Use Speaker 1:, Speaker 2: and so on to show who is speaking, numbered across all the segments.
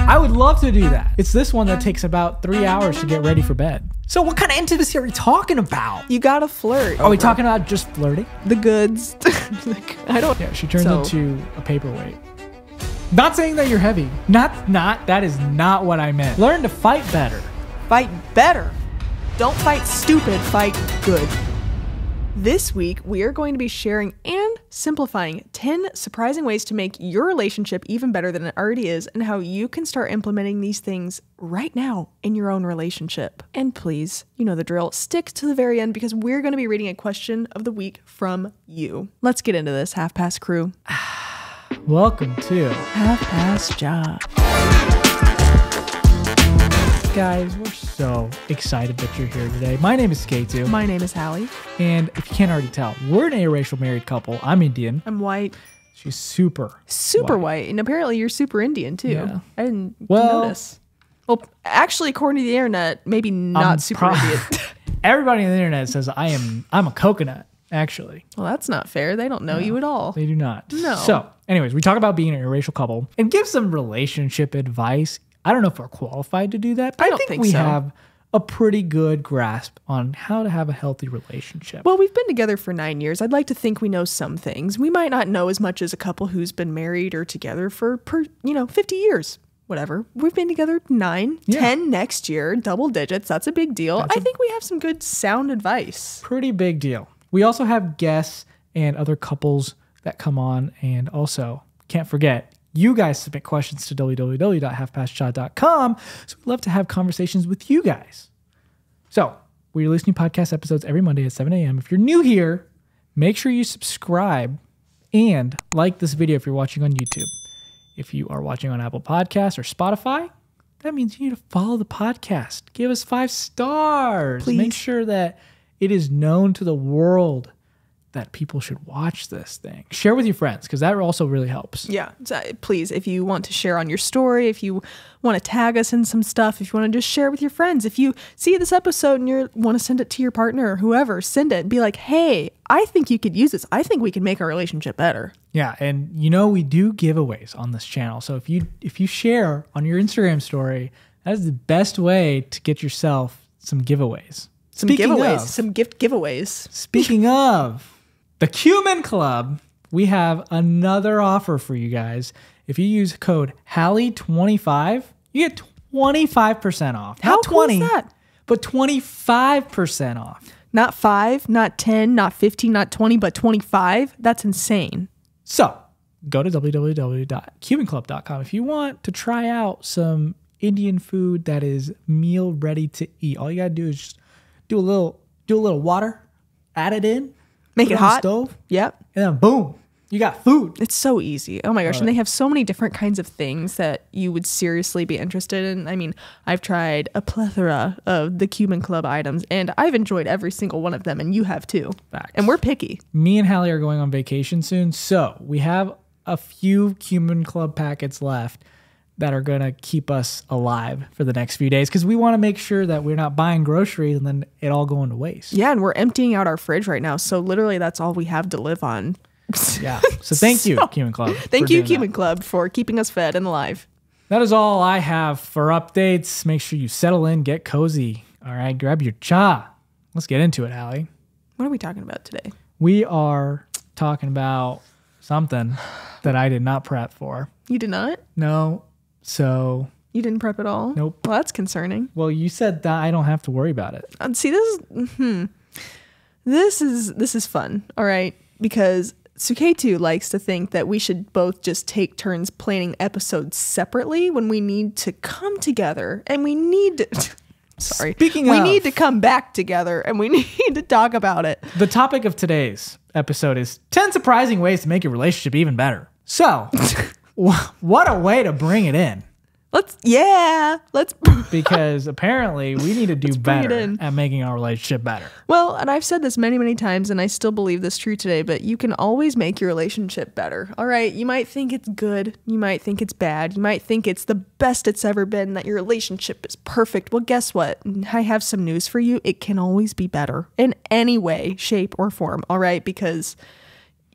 Speaker 1: I would love to do that. It's this one that takes about 3 hours to get ready for bed. So what kind of intimacy are we talking about?
Speaker 2: You gotta flirt.
Speaker 1: Are we talking about just flirting?
Speaker 2: The goods. I don't.
Speaker 1: Yeah, she turns into a paperweight. Not saying that you're heavy. That is not what I meant. Learn to fight better.
Speaker 2: Fight better. Don't fight stupid, fight good. This week, we are going to be sharing and simplifying 10 surprising ways to make your relationship even better than it already is, and how you can start implementing these things right now in your own relationship. And please, you know the drill, stick to the very end because we're going to be reading a question of the week from you. Let's get into this, Half Past crew.
Speaker 1: Welcome to
Speaker 2: Half Past Job.
Speaker 1: Guys, we're so excited that you're here today. My name is Suketu.
Speaker 2: My name is Hallie.
Speaker 1: And if you can't already tell, we're an interracial married couple. I'm Indian.
Speaker 2: I'm white.
Speaker 1: She's super
Speaker 2: white. And apparently you're super Indian too.
Speaker 1: Yeah.
Speaker 2: I didn't notice. Well, actually, according to the internet, maybe not super Indian.
Speaker 1: Everybody on the internet says I'm a coconut, actually.
Speaker 2: Well, that's not fair. They don't know you at all.
Speaker 1: They do not.
Speaker 2: No.
Speaker 1: So, anyways, we talk about being an interracial couple and give some relationship advice. I don't know if we're qualified to do that, but I think we have a pretty good grasp on how to have a healthy relationship.
Speaker 2: Well, we've been together for 9 years. I'd like to think we know some things. We might not know as much as a couple who's been married or together for 50 years. Whatever. We've been together 9, 10 next year, double digits. That's a big deal. I think we have some good sound advice.
Speaker 1: Pretty big deal. We also have guests and other couples that come on, and also can't forget, you guys submit questions to www.halfpastshot.com. So we'd love to have conversations with you guys. So we release new podcast episodes every Monday at 7 a.m. If you're new here, make sure you subscribe and like this video if you're watching on YouTube. If you are watching on Apple Podcasts or Spotify, that means you need to follow the podcast. Give us 5 stars.
Speaker 2: Please.
Speaker 1: Make sure that it is known to the world that people should watch this thing. Share with your friends, because that also really helps.
Speaker 2: Yeah, so please, if you want to share on your story, if you want to tag us in some stuff, if you want to just share with your friends, if you see this episode and you want to send it to your partner or whoever, send it. Be like, hey, I think you could use this. I think we can make our relationship better. Yeah,
Speaker 1: and we do giveaways on this channel. So if you share on your Instagram story, that is the best way to get yourself some giveaways.
Speaker 2: Some gift giveaways.
Speaker 1: Speaking of the Cumin Club, we have another offer for you guys. If you use code Hallie25, you get 25% off.
Speaker 2: How cool is that?
Speaker 1: But 25% off.
Speaker 2: Not 5, not 10, not 15, not 20, but 25. That's insane.
Speaker 1: So go to www.cuminclub.com if you want to try out some Indian food that is meal ready to eat. All you gotta do is just do a little water, add it in.
Speaker 2: Make it hot.
Speaker 1: Stove.
Speaker 2: Yep.
Speaker 1: And then boom, you got food.
Speaker 2: It's so easy. Oh my gosh. And they have so many different kinds of things that you would seriously be interested in. I mean, I've tried a plethora of the Cumin Club items and I've enjoyed every single one of them, and you have too.
Speaker 1: Facts.
Speaker 2: And we're picky.
Speaker 1: Me and Hallie are going on vacation soon, so we have a few Cumin Club packets left that are going to keep us alive for the next few days, because we want to make sure that we're not buying groceries and then it all going to waste.
Speaker 2: Yeah, and we're emptying out our fridge right now, so literally that's all we have to live on.
Speaker 1: Yeah, so thank you, Cumin Club.
Speaker 2: Thank you, Cumin Club, for keeping us fed and alive.
Speaker 1: That is all I have for updates. Make sure you settle in, get cozy. All right, grab your cha. Let's get into it, Hallie.
Speaker 2: What are we talking about today?
Speaker 1: We are talking about something that I did not prep for.
Speaker 2: You did not?
Speaker 1: No. So
Speaker 2: you didn't prep at all?
Speaker 1: Nope.
Speaker 2: Well, that's concerning.
Speaker 1: Well, you said that I don't have to worry about it.
Speaker 2: See, this is fun. All right, because Suketu likes to think that we should both just take turns planning episodes separately when we need to come together, and we need to. Sorry. We need to come back together and we need to talk about it.
Speaker 1: The topic of today's episode is 10 surprising ways to make your relationship even better. So, what a way to bring it in.
Speaker 2: Let's
Speaker 1: because apparently we need to do better at making our relationship better.
Speaker 2: Well, and I've said this many, many times, and I still believe this true today, but you can always make your relationship better. All right. You might think it's good. You might think it's bad. You might think it's the best it's ever been, that your relationship is perfect. Well, guess what? I have some news for you. It can always be better in any way, shape, or form. All right. Because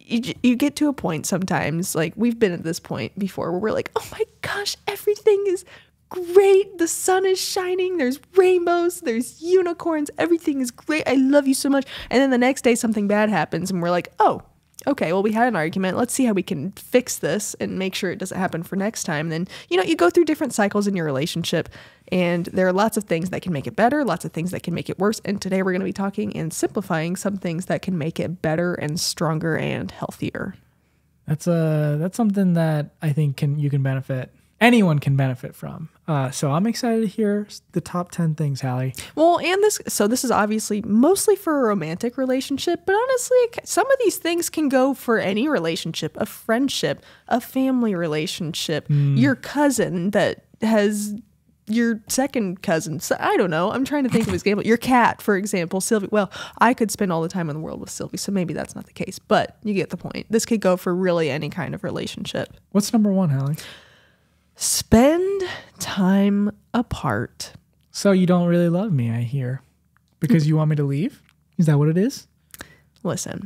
Speaker 2: you get to a point sometimes, like we've been at this point before, where we're like, oh my gosh, everything is great. The sun is shining. There's rainbows. There's unicorns. Everything is great. I love you so much. And then the next day something bad happens and we're like, oh, okay, well, we had an argument. Let's see how we can fix this and make sure it doesn't happen for next time. Then, you go through different cycles in your relationship, and there are lots of things that can make it better, lots of things that can make it worse. And today we're going to be talking and simplifying some things that can make it better and stronger and healthier.
Speaker 1: That's something that I think anyone can benefit from. So I'm excited to hear the top 10 things, Hallie.
Speaker 2: Well, and this is obviously mostly for a romantic relationship, but honestly, some of these things can go for any relationship, a friendship, a family relationship, your cousin that has your second cousin. So I don't know. I'm trying to think of example. Your cat, for example, Sylvie. Well, I could spend all the time in the world with Sylvie, so maybe that's not the case, but you get the point. This could go for really any kind of relationship.
Speaker 1: What's number 1, Hallie?
Speaker 2: Spend time apart.
Speaker 1: So you don't really love me, I hear, because you want me to leave? Is that what it is?
Speaker 2: Listen,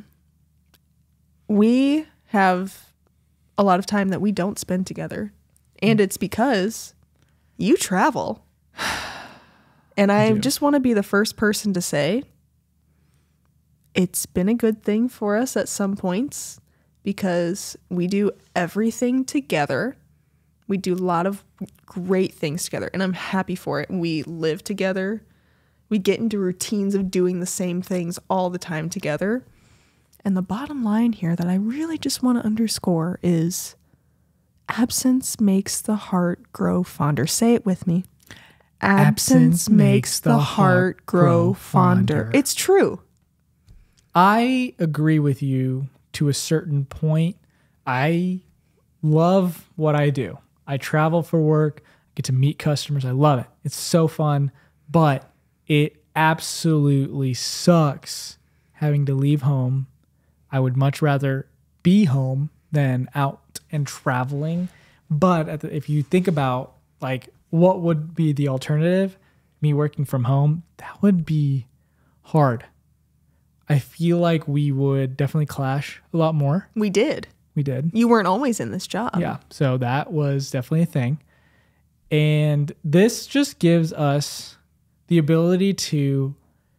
Speaker 2: we have a lot of time that we don't spend together, and it's because you travel. And I just want to be the first person to say it's been a good thing for us at some points because we do everything together. We do a lot of great things together, and I'm happy for it. We live together. We get into routines of doing the same things all the time together. And the bottom line here that I really just want to underscore is absence makes the heart grow fonder. Say it with me. Absence makes the heart grow fonder. It's true.
Speaker 1: I agree with you to a certain point. I love what I do. I travel for work, get to meet customers. I love it. It's so fun, but it absolutely sucks having to leave home. I would much rather be home than out and traveling. But if you think about like what would be the alternative, me working from home, that would be hard. I feel like we would definitely clash a lot more.
Speaker 2: We did. You weren't always in this job.
Speaker 1: Yeah. So that was definitely a thing. And this just gives us the ability to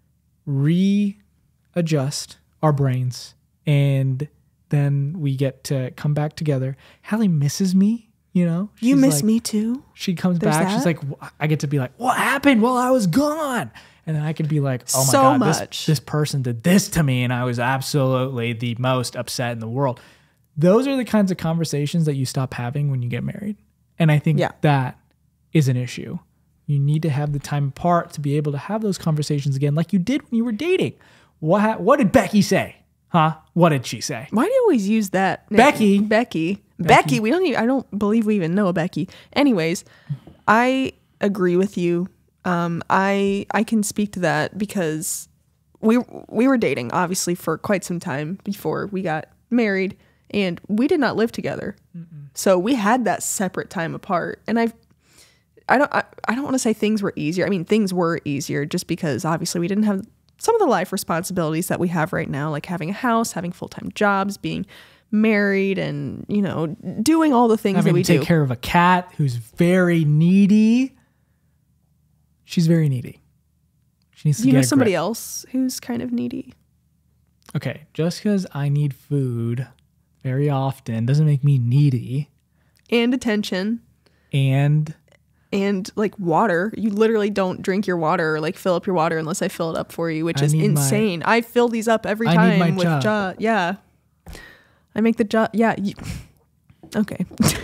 Speaker 1: readjust our brains. And then we get to come back together. Hallie misses me, You
Speaker 2: miss me too?
Speaker 1: She comes back. She's like, I get to be like, what happened while I was gone? And then I could be like, oh my God, this person did this to me. And I was absolutely the most upset in the world. Those are the kinds of conversations that you stop having when you get married. And I think that is an issue. You need to have the time apart to be able to have those conversations again like you did when you were dating. What did Becky say? Huh? What did she say?
Speaker 2: Why do you always use that name? Becky. I don't believe we even know a Becky. Anyways, I agree with you. I can speak to that because we were dating obviously for quite some time before we got married. And we did not live together. So we had that separate time apart. And I don't want to say things were easier. I mean, things were easier just because obviously we didn't have some of the life responsibilities that we have right now, like having a house, having full-time jobs, being married, and, doing all the things that we do.
Speaker 1: Having to take care of a cat who's very needy. She's very needy. She needs to get
Speaker 2: somebody else who's kind of needy?
Speaker 1: Okay, just because I need food very often doesn't make me needy.
Speaker 2: And attention.
Speaker 1: And
Speaker 2: like water. You literally don't drink your water or like fill up your water unless I fill it up for you, which is insane. I fill these up every time with jaw. Yeah. I make the jaw. Yeah. Okay.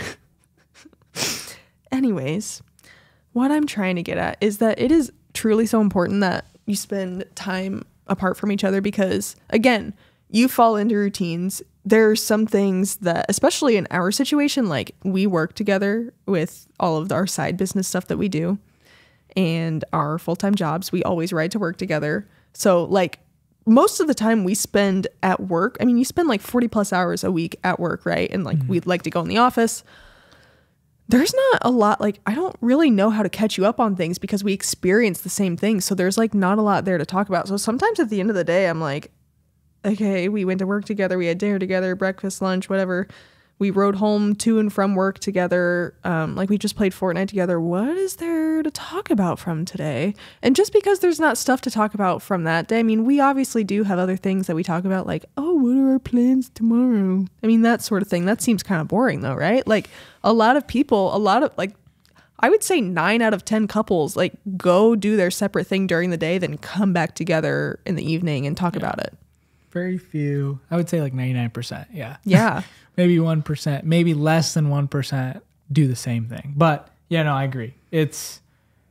Speaker 2: Anyways, what I'm trying to get at is that it is truly so important that you spend time apart from each other because, again, you fall into routines. There are some things that, especially in our situation, like we work together with all of our side business stuff that we do and our full-time jobs. We always ride to work together. So like most of the time we spend at work. I mean, you spend like 40 plus hours a week at work, right? And like we'd like to go in the office. There's not a lot, like I don't really know how to catch you up on things because we experience the same things. So there's like not a lot there to talk about. So sometimes at the end of the day, I'm like, okay, we went to work together, we had dinner together, breakfast, lunch, whatever. We rode home to and from work together. Like we just played Fortnite together. What is there to talk about from today? And just because there's not stuff to talk about from that day, I mean, we obviously do have other things that we talk about, like, oh, what are our plans tomorrow? I mean, that sort of thing. That seems kind of boring though, right? Like a lot of like, I would say 9 out of 10 couples like go do their separate thing during the day, then come back together in the evening and talk about it.
Speaker 1: Very few. I would say like 99%. Yeah.
Speaker 2: Yeah.
Speaker 1: Maybe 1%, maybe less than 1% do the same thing. But yeah, no, I agree. It's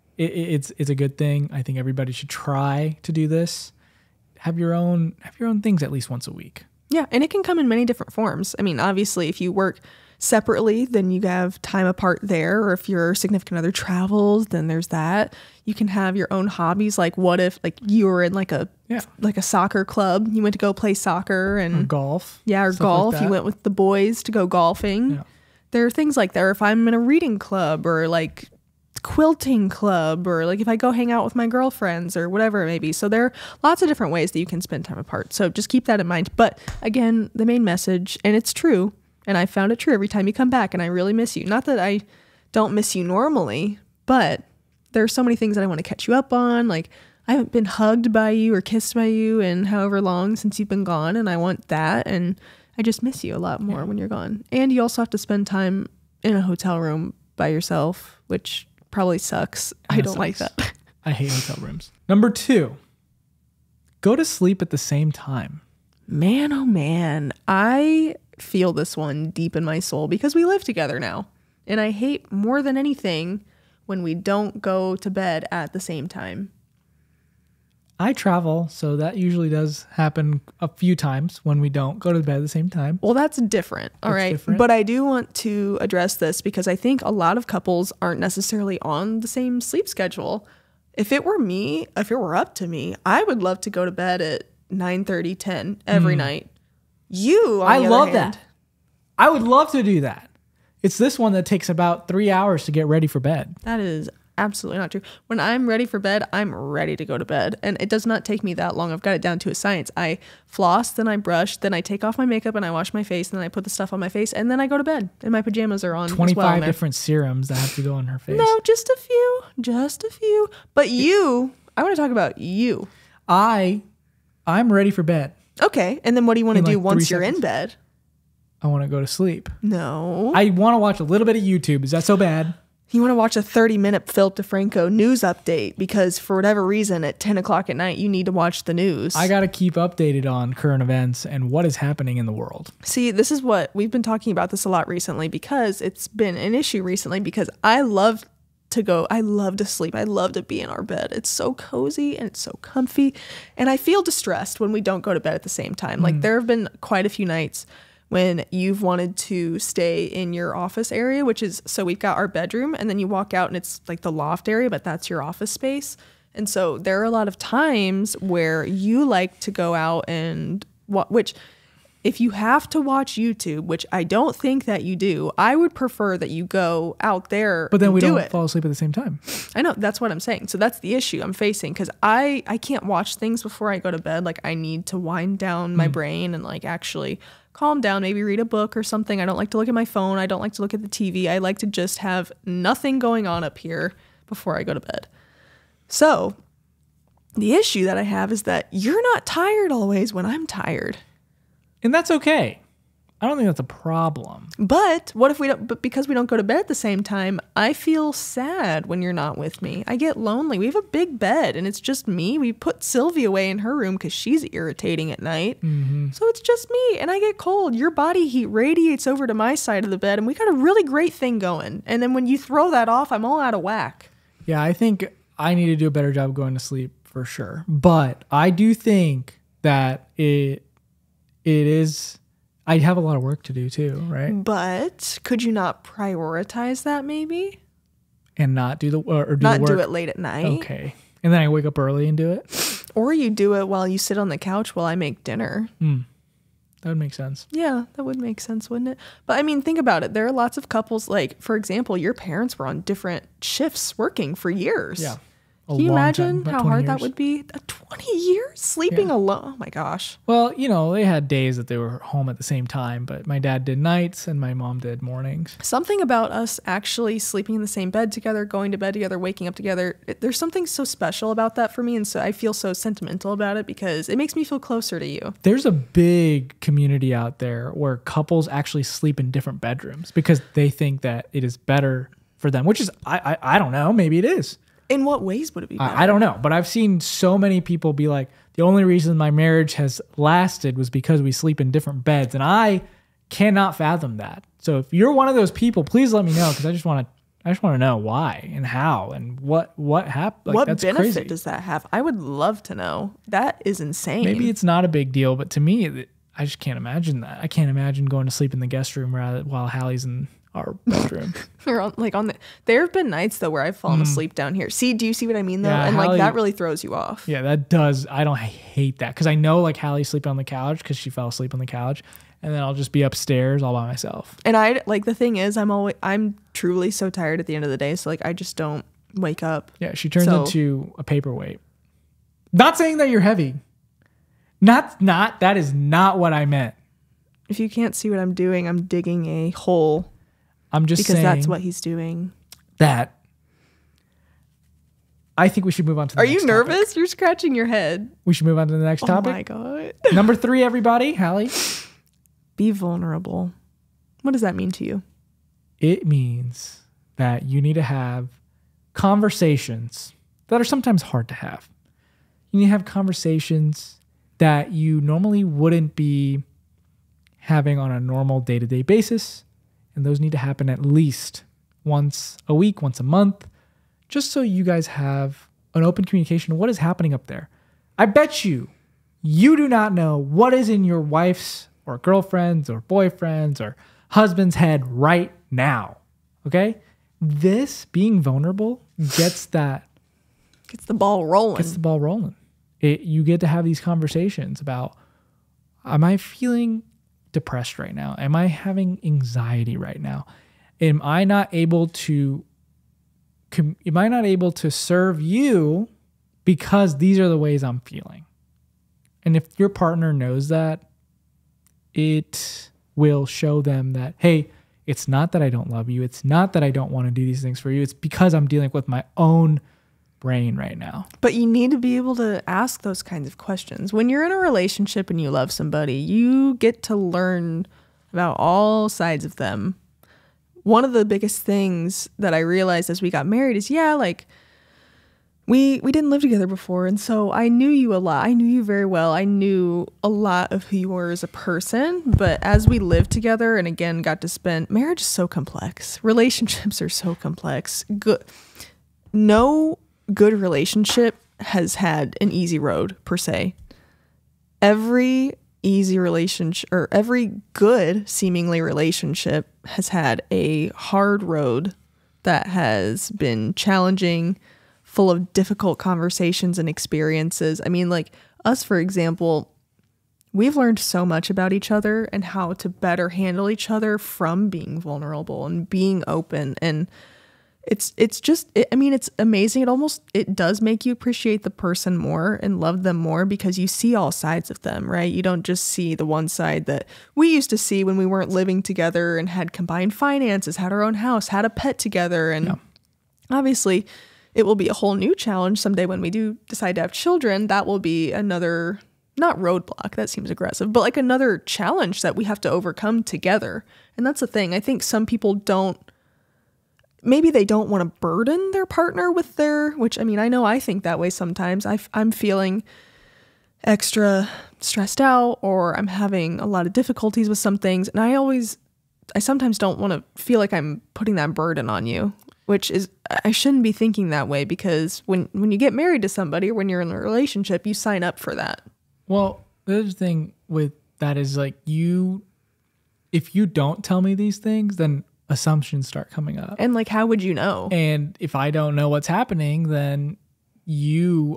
Speaker 1: a good thing. I think everybody should try to do this. Have your own things at least once a week.
Speaker 2: Yeah, and it can come in many different forms. I mean, obviously, if you work separately, then you have time apart there. Or if your significant other travels, then there's that. You can have your own hobbies. Like, what if like you were in like a soccer club? You went to go play soccer or
Speaker 1: golf.
Speaker 2: Yeah, or golf. Like you went with the boys to go golfing. Yeah. There are things like that. Or if I'm in a reading club or like quilting club, or like if I go hang out with my girlfriends or whatever it may be. So there are lots of different ways that you can spend time apart. So just keep that in mind. But again, the main message, and it's true, and I found it true every time you come back, and I really miss you. Not that I don't miss you normally, but there are so many things that I want to catch you up on. Like I haven't been hugged by you or kissed by you in however long since you've been gone, and I want that. And I just miss you a lot more when you're gone. And you also have to spend time in a hotel room by yourself, which probably sucks. I don't like that.
Speaker 1: I hate hotel rooms. Number 2, go to sleep at the same time.
Speaker 2: Man, oh man. I feel this one deep in my soul because we live together now. And I hate more than anything when we don't go to bed at the same time.
Speaker 1: I travel, so that usually does happen a few times when we don't go to bed at the same time.
Speaker 2: Well, that's different. All right. Different. But I do want to address this because I think a lot of couples aren't necessarily on the same sleep schedule. If it were up to me, I would love to go to bed at 9:30, 10 every night. I love that.
Speaker 1: I would love to do that. It's this one that takes about 3 hours to get ready for bed.
Speaker 2: That is absolutely not true. When I'm ready for bed, I'm ready to go to bed. And it does not take me that long. I've got it down to a science. I floss, then I brush, then I take off my makeup and I wash my face, and then I put the stuff on my face, and then I go to bed. And my pajamas are on
Speaker 1: 25 different serums that have to go on her face.
Speaker 2: No, just a few. But I want to talk about you.
Speaker 1: I'm ready for bed.
Speaker 2: Okay. And then what do you want to do once you're in bed?
Speaker 1: I want to go to sleep.
Speaker 2: No.
Speaker 1: I want to watch a little bit of YouTube. Is that so bad?
Speaker 2: You want to watch a 30-minute Philip DeFranco news update because for whatever reason at 10 o'clock at night, you need to watch the news.
Speaker 1: I got to keep updated on current events and what is happening in the world.
Speaker 2: See, this is what we've been talking about this a lot recently because it's been an issue recently because I love to sleep. I love to be in our bed. It's so cozy and it's so comfy. And I feel distressed when we don't go to bed at the same time. Like there have been quite a few nights when you've wanted to stay in your office area, which is, so we've got our bedroom and then you walk out and it's like the loft area, but that's your office space. And so there are a lot of times where you like to go out and which if you have to watch YouTube, which I don't think that you do, I would prefer that you go out there.
Speaker 1: But then we don't fall asleep at the same time.
Speaker 2: I know, that's what I'm saying. So that's the issue I'm facing because I can't watch things before I go to bed. Like I need to wind down my brain and like actually calm down, maybe read a book or something. I don't like to look at my phone. I don't like to look at the TV. I like to just have nothing going on up here before I go to bed. So the issue that I have is that you're not tired always when I'm tired.
Speaker 1: And that's okay. I don't think that's a problem.
Speaker 2: But what if but because we don't go to bed at the same time, I feel sad when you're not with me. I get lonely. We have a big bed and it's just me. We put Sylvie away in her room because she's irritating at night. Mm-hmm. So it's just me and I get cold. Your body heat radiates over to my side of the bed and we got a really great thing going. And then when you throw that off, I'm all out of whack.
Speaker 1: Yeah, I think I need to do a better job going to sleep for sure. But I do think that it is... I have a lot of work to do too, right?
Speaker 2: But could you not prioritize that maybe?
Speaker 1: And not do the work?
Speaker 2: Not do it late at night.
Speaker 1: Okay. And then I wake up early and do it?
Speaker 2: Or you do it while you sit on the couch while I make dinner.
Speaker 1: That would make sense.
Speaker 2: Yeah, that would make sense, wouldn't it? But I mean, think about it. There are lots of couples, like, for example, your parents were on different shifts working for years.
Speaker 1: Yeah. a
Speaker 2: Can you
Speaker 1: long
Speaker 2: imagine
Speaker 1: time,
Speaker 2: how
Speaker 1: 20
Speaker 2: hard
Speaker 1: years.
Speaker 2: that would be? 20 years sleeping alone? Oh my gosh.
Speaker 1: Well, they had days that they were home at the same time, but my dad did nights and my mom did mornings.
Speaker 2: Something about us actually sleeping in the same bed together, going to bed together, waking up together. There's something so special about that for me. And so I feel so sentimental about it because it makes me feel closer to you.
Speaker 1: There's a big community out there where couples actually sleep in different bedrooms because they think that it is better for them, which is, I don't know, maybe it is.
Speaker 2: In what ways would it be better?
Speaker 1: I don't know, but I've seen so many people be like, the only reason my marriage has lasted was because we sleep in different beds. And I cannot fathom that. So if you're one of those people, please let me know because I just want to know why and how and what happened. Like,
Speaker 2: what
Speaker 1: that's
Speaker 2: benefit
Speaker 1: crazy.
Speaker 2: does that have? I would love to know. That is insane.
Speaker 1: Maybe it's not a big deal, but to me, I just can't imagine that. I can't imagine going to sleep in the guest room while Hallie's in our bedroom.
Speaker 2: There have been nights though where I've fallen asleep down here. Do you see what I mean though?
Speaker 1: Yeah,
Speaker 2: and
Speaker 1: Hallie,
Speaker 2: that really throws you off.
Speaker 1: Yeah, that does. I hate that because I know like Hallie's sleeping on the couch because she fell asleep on the couch, and then I'll just be upstairs all by myself.
Speaker 2: And the thing is, I'm truly so tired at the end of the day, so like I just don't wake up.
Speaker 1: Yeah, she turns into a paperweight. Not saying that you're heavy. Not. That is not what I meant.
Speaker 2: If you can't see what I'm doing, I'm digging a hole.
Speaker 1: I'm just
Speaker 2: because
Speaker 1: saying
Speaker 2: that's what he's doing.
Speaker 1: That I think we should move on to the next
Speaker 2: topic. Are you nervous?
Speaker 1: Topic.
Speaker 2: You're scratching your head.
Speaker 1: We should move on to the next topic.
Speaker 2: Oh my God.
Speaker 1: Number 3, everybody. Hallie.
Speaker 2: Be vulnerable. What does that mean to you?
Speaker 1: It means that you need to have conversations that are sometimes hard to have. You need to have conversations that you normally wouldn't be having on a normal day-to-day basis. And those need to happen at least once a week, once a month, just so you guys have an open communication of what is happening up there. I bet you do not know what is in your wife's or girlfriend's or boyfriend's or husband's head right now. Okay? This being vulnerable gets the
Speaker 2: ball rolling.
Speaker 1: You get to have these conversations about, am I feeling depressed right now? Am I having anxiety right now? Am I not able to serve you because these are the ways I'm feeling? And if your partner knows that, it will show them that, hey, it's not that I don't love you. It's not that I don't want to do these things for you. It's because I'm dealing with my own brain right now.
Speaker 2: But you need to be able to ask those kinds of questions. When you're in a relationship and you love somebody, you get to learn about all sides of them. One of the biggest things that I realized as we got married is, we didn't live together before. And so I knew you a lot. I knew you very well. I knew a lot of who you were as a person. But as we lived together and again got to spend, marriage is so complex. Relationships are so complex. No good relationship has had an easy road per se. Every easy relationship or every good seemingly relationship has had a hard road that has been challenging, full of difficult conversations and experiences. I mean, like us, for example, we've learned so much about each other and how to better handle each other from being vulnerable and being open. And it's amazing. It does make you appreciate the person more and love them more because you see all sides of them, right? You don't just see the one side that we used to see when we weren't living together and had combined finances, had our own house, had a pet together. And obviously it will be a whole new challenge someday when we do decide to have children. That will be another, not roadblock, that seems aggressive, but like another challenge that we have to overcome together. And that's the thing. I think some people maybe they don't want to burden their partner with which I know I think that way sometimes. I'm feeling extra stressed out or I'm having a lot of difficulties with some things. And I sometimes don't want to feel like I'm putting that burden on you, which is, I shouldn't be thinking that way because when you get married to somebody or when you're in a relationship, you sign up for that.
Speaker 1: Well, the other thing with that is like if you don't tell me these things, then assumptions start coming up.
Speaker 2: And like, how would you know?
Speaker 1: And if I don't know what's happening, then you're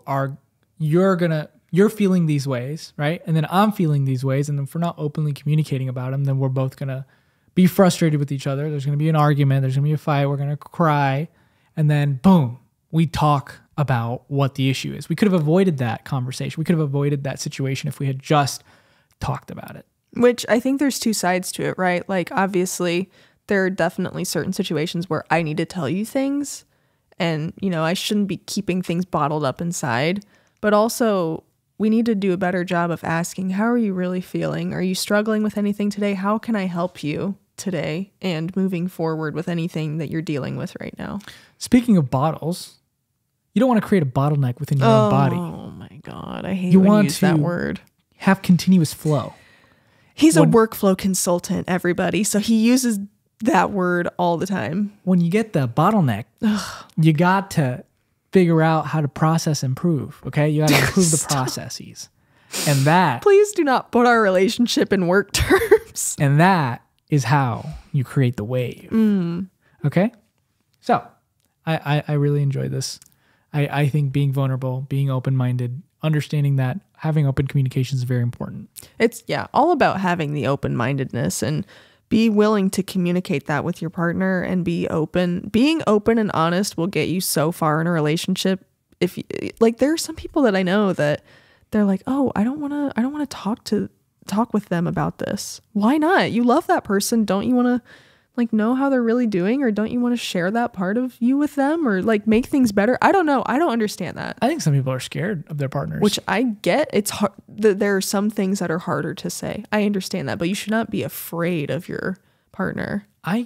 Speaker 1: feeling these ways, right? And then I'm feeling these ways. And if we're not openly communicating about them, then we're both going to be frustrated with each other. There's going to be an argument. There's going to be a fight. We're going to cry. And then boom, we talk about what the issue is. We could have avoided that conversation. We could have avoided that situation if we had just talked about it.
Speaker 2: Which I think there's two sides to it, right? Like, obviously, there are definitely certain situations where I need to tell you things and, you know, I shouldn't be keeping things bottled up inside. But also, we need to do a better job of asking, how are you really feeling? Are you struggling with anything today? How can I help you today? And moving forward with anything that you're dealing with right now.
Speaker 1: Speaking of bottles, you don't want to create a bottleneck within your own body.
Speaker 2: Oh my God. I hate when you use that word.
Speaker 1: Have continuous flow.
Speaker 2: He's a workflow consultant, everybody. So he uses that word all the time.
Speaker 1: When you get the bottleneck, you got to figure out how to process improve. Okay. You got to improve the processes. And that.
Speaker 2: Please do not put our relationship in work terms.
Speaker 1: And that is how you create the wave. Okay. So I really enjoy this. I think being vulnerable, being open-minded, understanding that having open communication is very important.
Speaker 2: It's all about having the open-mindedness and be willing to communicate that with your partner and be open. Being open and honest will get you so far in a relationship. If you, like, there are some people that I know that they're like, oh, I don't want to talk with them about this. Why not? You love that person. Don't you want to like know how they're really doing, or don't you want to share that part of you with them, or like make things better? I don't know. I don't understand that.
Speaker 1: I think some people are scared of their partners,
Speaker 2: which I get. It's hard. There are some things that are harder to say. I understand that, but you should not be afraid of your partner.
Speaker 1: I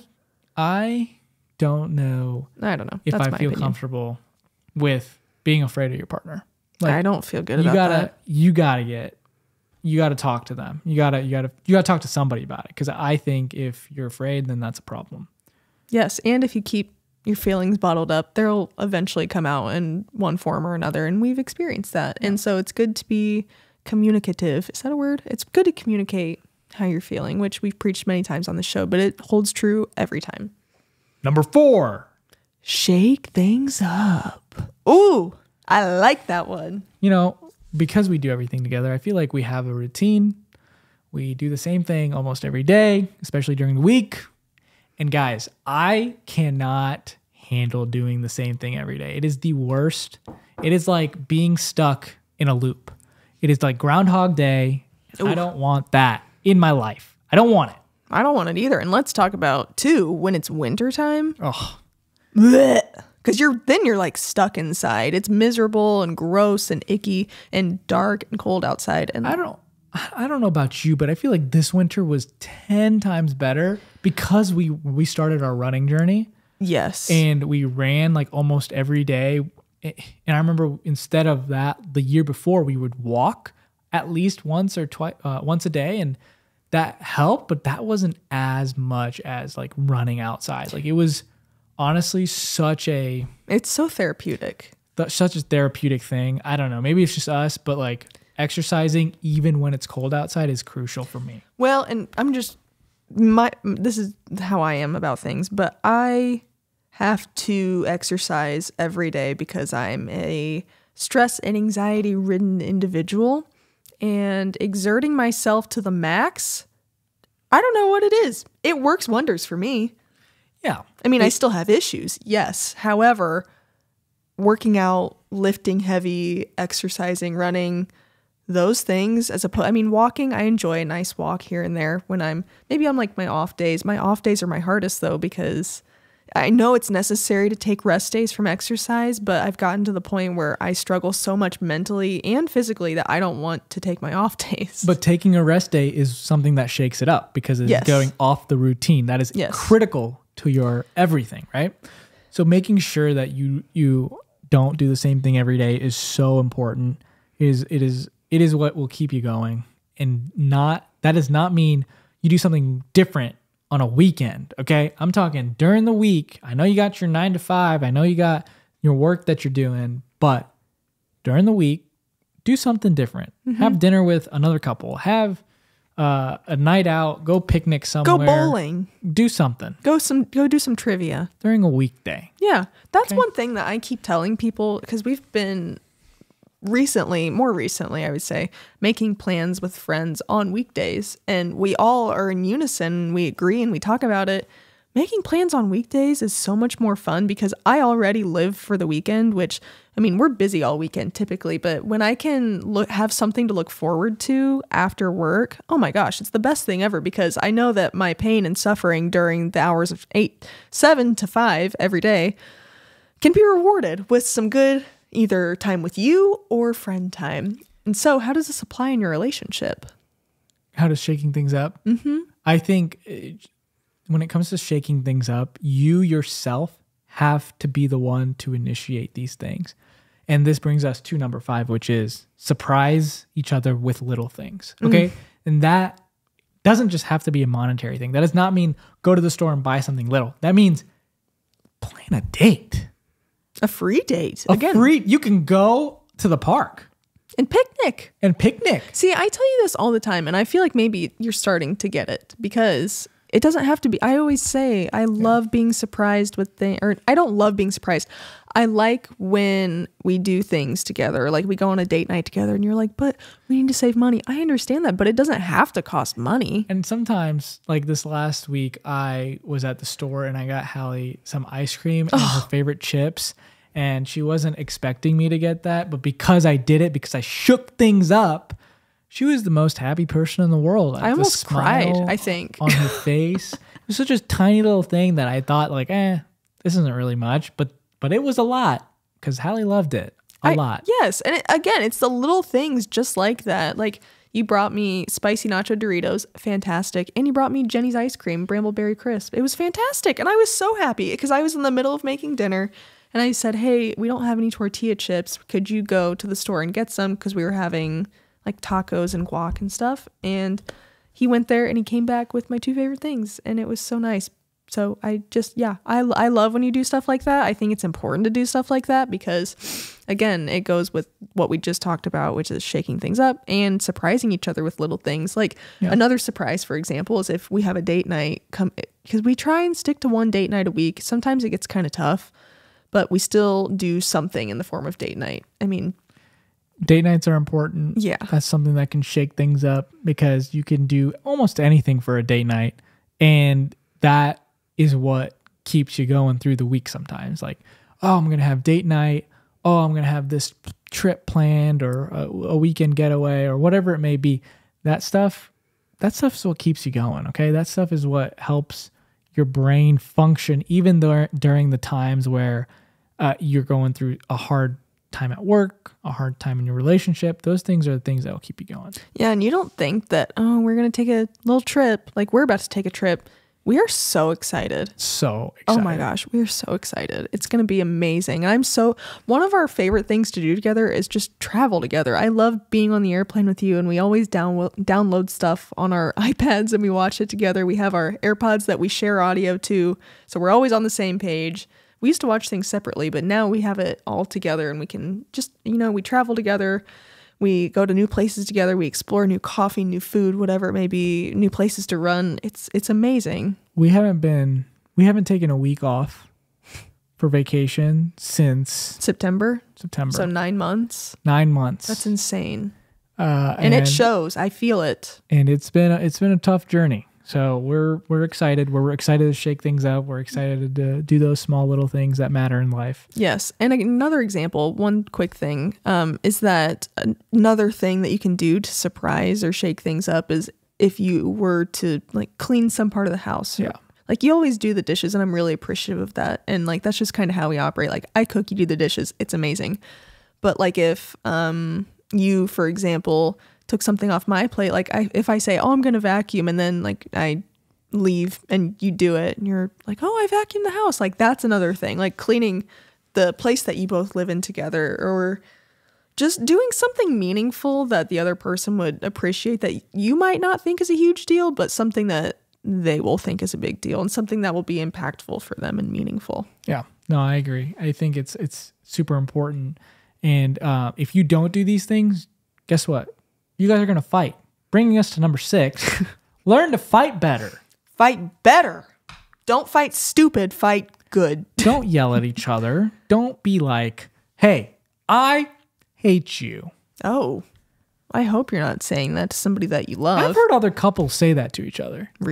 Speaker 1: don't know.
Speaker 2: I don't know
Speaker 1: if I feel comfortable with being afraid of your partner.
Speaker 2: Like, I don't feel good about that.
Speaker 1: You got to talk to them. You got to talk to somebody about it. Because I think if you're afraid, then that's a problem.
Speaker 2: Yes. And if you keep your feelings bottled up, they'll eventually come out in one form or another. And we've experienced that. And so it's good to be communicative. Is that a word? It's good to communicate how you're feeling, which we've preached many times on the show, but it holds true every time.
Speaker 1: Number 4.
Speaker 2: Shake things up. Ooh, I like that one.
Speaker 1: You know, because we do everything together, I feel like we have a routine. We do the same thing almost every day, especially during the week. And guys, I cannot handle doing the same thing every day. It is the worst. It is like being stuck in a loop. It is like Groundhog Day. I don't want that in my life. I don't want it.
Speaker 2: I don't want it either. And let's talk about, too, when it's wintertime.
Speaker 1: Oh.
Speaker 2: Because you're like stuck inside. It's miserable and gross and icky and dark and cold outside. And
Speaker 1: I don't know about you, but I feel like this winter was 10 times better because we started our running journey.
Speaker 2: Yes.
Speaker 1: And we ran like almost every day. And I remember instead of that, the year before, we would walk at least once or twice, once a day. And that helped, but that wasn't as much as like running outside. Like it was honestly
Speaker 2: it's so therapeutic.
Speaker 1: Such a therapeutic thing. I don't know. Maybe it's just us, but like exercising even when it's cold outside is crucial for me.
Speaker 2: Well, and this is how I am about things, but I have to exercise every day because I'm a stress and anxiety ridden individual, and exerting myself to the max, I don't know what it is. It works wonders for me.
Speaker 1: Yeah.
Speaker 2: I mean, I still have issues, yes. However, working out, lifting heavy, exercising, running, those things walking, I enjoy a nice walk here and there when I'm on like my off days. My off days are my hardest though, because I know it's necessary to take rest days from exercise, but I've gotten to the point where I struggle so much mentally and physically that I don't want to take my off days.
Speaker 1: But taking a rest day is something that shakes it up because it's going off the routine. That is critical to your everything, right? So making sure that you don't do the same thing every day is so important. It is what will keep you going, and that does not mean you do something different on a weekend. Okay. I'm talking during the week. I know you got your 9 to 5. I know you got your work that you're doing, but during the week, do something different. Mm-hmm. Have dinner with another couple. Have a night out. Go picnic somewhere.
Speaker 2: Go bowling.
Speaker 1: Do something.
Speaker 2: Go do some trivia
Speaker 1: during a weekday.
Speaker 2: Yeah, that's one thing that I keep telling people, because we've been more recently, I would say, making plans with friends on weekdays, and we all are in unison. We agree and we talk about it. making plans on weekdays is so much more fun because I already live for the weekend, which, I mean, we're busy all weekend typically, but when I can have something to look forward to after work, oh my gosh, it's the best thing ever because I know that my pain and suffering during the hours of 7 to 5 every day can be rewarded with some good either time with you or friend time. And so how does this apply in your relationship?
Speaker 1: How does shaking things up? Mm-hmm. I think when it comes to shaking things up, you yourself have to be the one to initiate these things. And this brings us to number 5, which is surprise each other with little things. Okay. And that doesn't just have to be a monetary thing. That does not mean go to the store and buy something little. That means plan a date.
Speaker 2: A free date.
Speaker 1: You can go to the park.
Speaker 2: And picnic. See, I tell you this all the time, and I feel like maybe you're starting to get it because it doesn't have to be. I always say I love being surprised with things, or I don't love being surprised. I like when we do things together, like we go on a date night together and you're like, but we need to save money. I understand that, but it doesn't have to cost money.
Speaker 1: And sometimes, like this last week, I was at the store and I got Hallie some ice cream and her favorite chips. And she wasn't expecting me to get that, but because I did it, because I shook things up, she was the most happy person in the world.
Speaker 2: I almost cried, I think.
Speaker 1: On her face. It was such a tiny little thing that I thought like, this isn't really much, but it was a lot because Hallie loved it a lot.
Speaker 2: Yes. And again, it's the little things just like that. Like you brought me spicy nacho Doritos, fantastic. And you brought me Jenny's ice cream, Brambleberry Crisp. It was fantastic. And I was so happy because I was in the middle of making dinner. And I said, hey, we don't have any tortilla chips. Could you go to the store and get some? Because we were having like tacos and guac and stuff. And he went there and he came back with my 2 favorite things. And it was so nice. So I just, I love when you do stuff like that. I think it's important to do stuff like that because, again, it goes with what we just talked about, which is shaking things up and surprising each other with little things. Like another surprise, for example, is if we have a date night, because we try and stick to one date night a week. Sometimes it gets kind of tough. But we still do something in the form of date night. I mean,
Speaker 1: date nights are important.
Speaker 2: Yeah.
Speaker 1: That's something that can shake things up because you can do almost anything for a date night. And that is what keeps you going through the week sometimes. Like, oh, I'm going to have date night. Oh, I'm going to have this trip planned or a weekend getaway or whatever it may be. That stuff's what keeps you going. Okay. That stuff is what helps your brain function even during the times where you're going through a hard time at work, a hard time in your relationship. Those things are the things that will keep you going.
Speaker 2: Yeah, and you don't think that, we're going to take a little trip. Like we're about to take a trip. We are so excited.
Speaker 1: So excited.
Speaker 2: Oh my gosh, we are so excited. It's going to be amazing. And one of our favorite things to do together is just travel together. I love being on the airplane with you and we always download stuff on our iPads and we watch it together. We have our AirPods that we share audio to. So we're always on the same page. We used to watch things separately, but now we have it all together and we can just, we travel together. We go to new places together. We explore new coffee, new food, whatever it may be, new places to run. It's amazing.
Speaker 1: We haven't taken a week off for vacation since
Speaker 2: September.
Speaker 1: So
Speaker 2: 9 months.
Speaker 1: 9 months.
Speaker 2: That's insane. And it shows. I feel it.
Speaker 1: And it's been a tough journey. So we're excited. We're excited to shake things up. We're excited to do those small little things that matter in life.
Speaker 2: Yes. And another example, one quick thing, is that another thing that you can do to surprise or shake things up is if you were to like clean some part of the house.
Speaker 1: Yeah.
Speaker 2: Like you always do the dishes and I'm really appreciative of that. And like, that's just kind of how we operate. Like I cook, you do the dishes. It's amazing. But like if you, for example, took something off my plate, like if I say, I'm going to vacuum and then like I leave and you do it and you're like, I vacuumed the house. Like that's another thing, like cleaning the place that you both live in together or just doing something meaningful that the other person would appreciate that you might not think is a huge deal, but something that they will think is a big deal and something that will be impactful for them and meaningful.
Speaker 1: Yeah, no, I agree. I think it's super important. And if you don't do these things, guess what? You guys are going to fight. Bringing us to number 6, learn to fight better.
Speaker 2: Fight better. Don't fight stupid, fight good.
Speaker 1: Don't yell at each other. Don't be like, hey, I hate you.
Speaker 2: Oh, I hope you're not saying that to somebody that you love.
Speaker 1: I've heard other couples say that to each other.
Speaker 2: Really?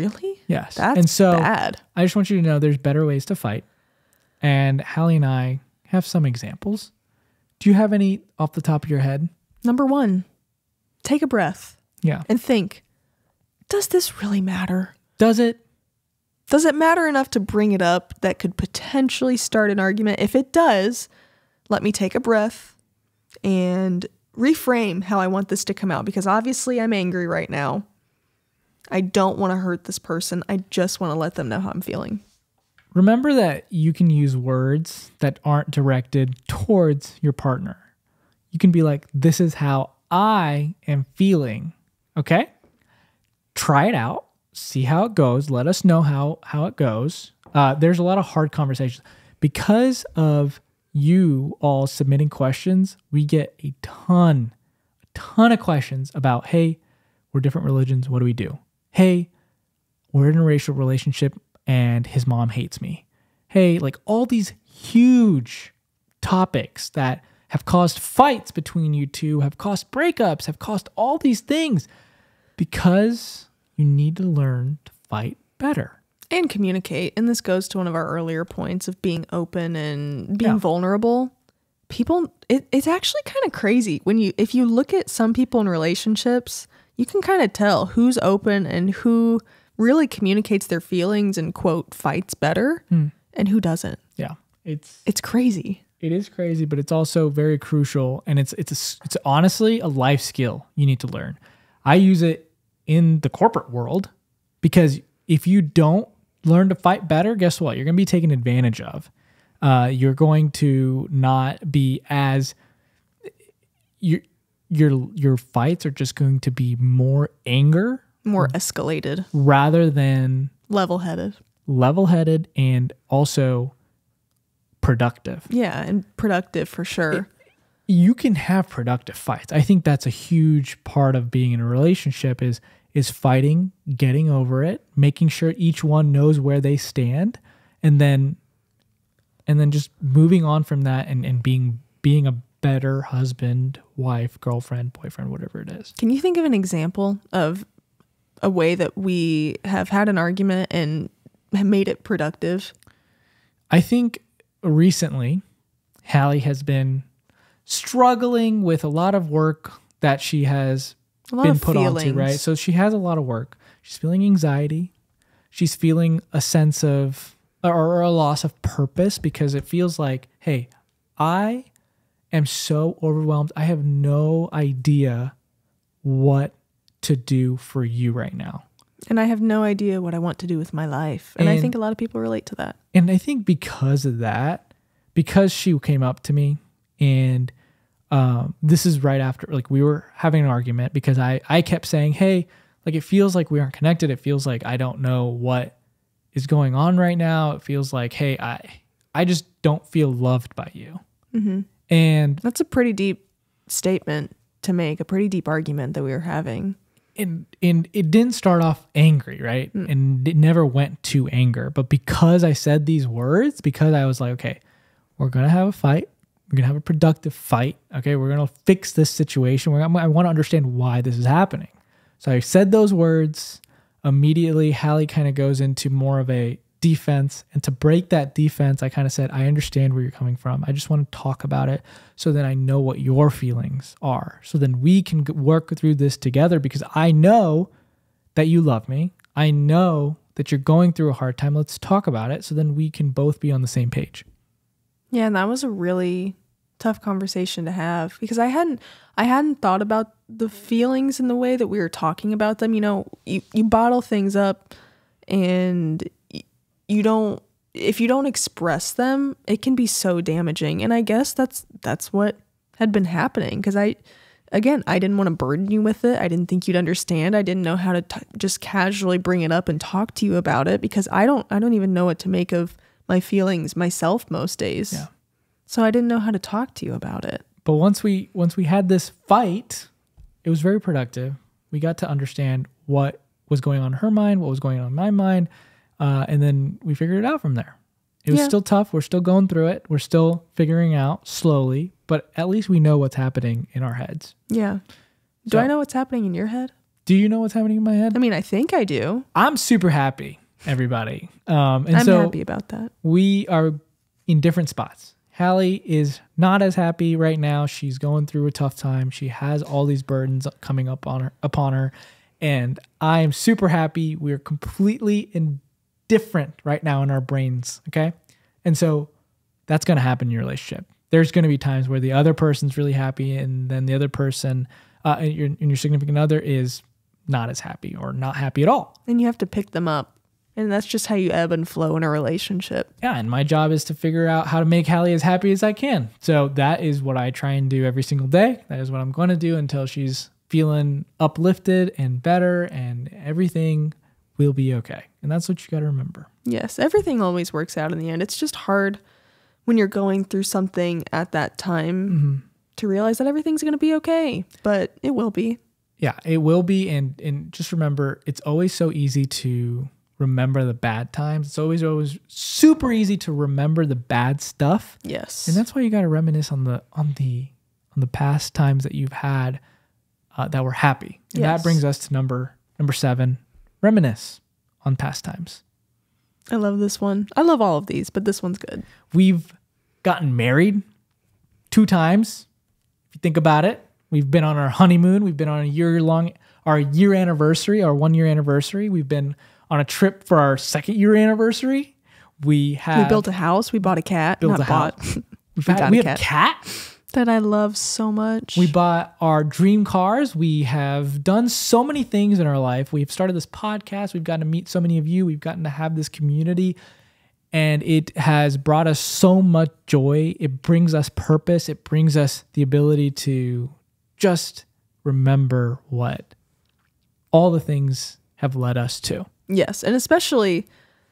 Speaker 1: Yes.
Speaker 2: That's
Speaker 1: and so
Speaker 2: bad.
Speaker 1: I just want you to know there's better ways to fight. And Hallie and I have some examples. Do you have any off the top of your head?
Speaker 2: Number 1, take a breath.
Speaker 1: Yeah.
Speaker 2: And think, does this really matter?
Speaker 1: Does it?
Speaker 2: Does it matter enough to bring it up that could potentially start an argument? If it does, let me take a breath and reframe how I want this to come out, because obviously I'm angry right now. I don't want to hurt this person. I just want to let them know how I'm feeling.
Speaker 1: Remember that you can use words that aren't directed towards your partner. You can be like, this is how I am feeling. Okay? Try it out. See how it goes. Let us know how it goes. There's a lot of hard conversations. Because of you all submitting questions, we get a ton of questions about, hey, we're different religions. What do we do? Hey, we're in a racial relationship and his mom hates me. Hey, like all these huge topics that have caused fights between you two, have caused breakups, have caused all these things because you need to learn to fight better.
Speaker 2: And communicate. And this goes to one of our earlier points of being open and being vulnerable. People, it's actually kind of crazy if you look at some people in relationships, you can kind of tell who's open and who really communicates their feelings and quote fights better and who doesn't.
Speaker 1: Yeah.
Speaker 2: It's crazy.
Speaker 1: It is crazy, but it's also very crucial, and it's honestly a life skill you need to learn. I use it in the corporate world because if you don't learn to fight better, guess what? You're going to be taken advantage of. You're going to not be as your fights are just going to be more anger,
Speaker 2: more escalated
Speaker 1: rather than
Speaker 2: level-headed
Speaker 1: and also productive.
Speaker 2: Yeah, and productive for sure.
Speaker 1: You can have productive fights. I think that's a huge part of being in a relationship is fighting, getting over it, making sure each one knows where they stand, and then just moving on from that and being a better husband, wife, girlfriend, boyfriend, whatever it is.
Speaker 2: Can you think of an example of a way that we have had an argument and have made it productive?
Speaker 1: I think recently, Hallie has been struggling with a lot of work that she has been put onto, right? So she has a lot of work. She's feeling anxiety. She's feeling a sense of, or a loss of purpose, because it feels like, hey, I am so overwhelmed. I have no idea what to do for you right now.
Speaker 2: And I have no idea what I want to do with my life. And I think a lot of people relate to that.
Speaker 1: And I think because of that, because she came up to me, and this is right after, like, we were having an argument because I kept saying, hey, like, it feels like we aren't connected. It feels like I don't know what is going on right now. It feels like, hey, I just don't feel loved by you.
Speaker 2: Mm-hmm.
Speaker 1: And
Speaker 2: that's a pretty deep statement to make, a pretty deep argument that we were having.
Speaker 1: And it didn't start off angry, right? And it never went to anger. But because I said these words, because I was like, okay, we're going to have a fight. We're going to have a productive fight. Okay, we're going to fix this situation. I want to understand why this is happening. So I said those words. Immediately, Hallie kind of goes into more of a defense. And to break that defense, I kind of said, I understand where you're coming from. I just want to talk about it so that I know what your feelings are. So then we can work through this together, because I know that you love me. I know that you're going through a hard time. Let's talk about it so then we can both be on the same page.
Speaker 2: Yeah, and that was a really tough conversation to have, because I hadn't thought about the feelings in the way that we were talking about them. You know, you bottle things up, and if you don't express them, it can be so damaging. And I guess that's what had been happening, because I didn't want to burden you with it. I didn't think you'd understand. I didn't know how to just casually bring it up and talk to you about it, because I don't even know what to make of my feelings myself most days.
Speaker 1: Yeah.
Speaker 2: So I didn't know how to talk to you about it.
Speaker 1: But once we had this fight, it was very productive. We got to understand what was going on in her mind, what was going on in my mind, and then we figured it out from there. It was still tough. We're still going through it. We're still figuring out slowly, but at least we know what's happening in our heads.
Speaker 2: Yeah. Do I know what's happening in your head?
Speaker 1: Do you know what's happening in my head?
Speaker 2: I mean, I think I do.
Speaker 1: I'm super happy, everybody. And
Speaker 2: I'm
Speaker 1: so
Speaker 2: happy about that.
Speaker 1: we are in different spots. Hallie is not as happy right now. She's going through a tough time. She has all these burdens coming upon her. And I am super happy. We're completely indifferent right now in our brains. Okay. And so that's going to happen in your relationship. There's going to be times where the other person's really happy, and then the other person, your significant other, is not as happy or not happy at all.
Speaker 2: And you have to pick them up. And that's just how you ebb and flow in a relationship.
Speaker 1: Yeah, and my job is to figure out how to make Hallie as happy as I can. So that is what I try and do every single day. That is what I'm going to do until she's feeling uplifted and better, and everything will be okay. And that's what you got to remember.
Speaker 2: Yes, everything always works out in the end. It's just hard when you're going through something at that time to realize that everything's going to be okay, but it will be.
Speaker 1: Yeah, it will be. And just remember, it's always so easy to remember the bad times. It's always super easy to remember the bad stuff.
Speaker 2: Yes.
Speaker 1: And that's why you got to reminisce on the past times that you've had that were happy. And that brings us to number 7, reminisce on past times.
Speaker 2: I love this one. I love all of these, but this one's good.
Speaker 1: We've gotten married 2 times. If you think about it, we've been on our honeymoon. We've been on our 1 year anniversary. We've been on a trip for our 2nd year anniversary. We
Speaker 2: built a house. We bought a cat. We have a cat that I love so much.
Speaker 1: We bought our dream cars. We have done so many things in our life. We've started this podcast. We've gotten to meet so many of you. We've gotten to have this community, and it has brought us so much joy. It brings us purpose. It brings us the ability to just remember what all the things have led us to.
Speaker 2: Yes, and especially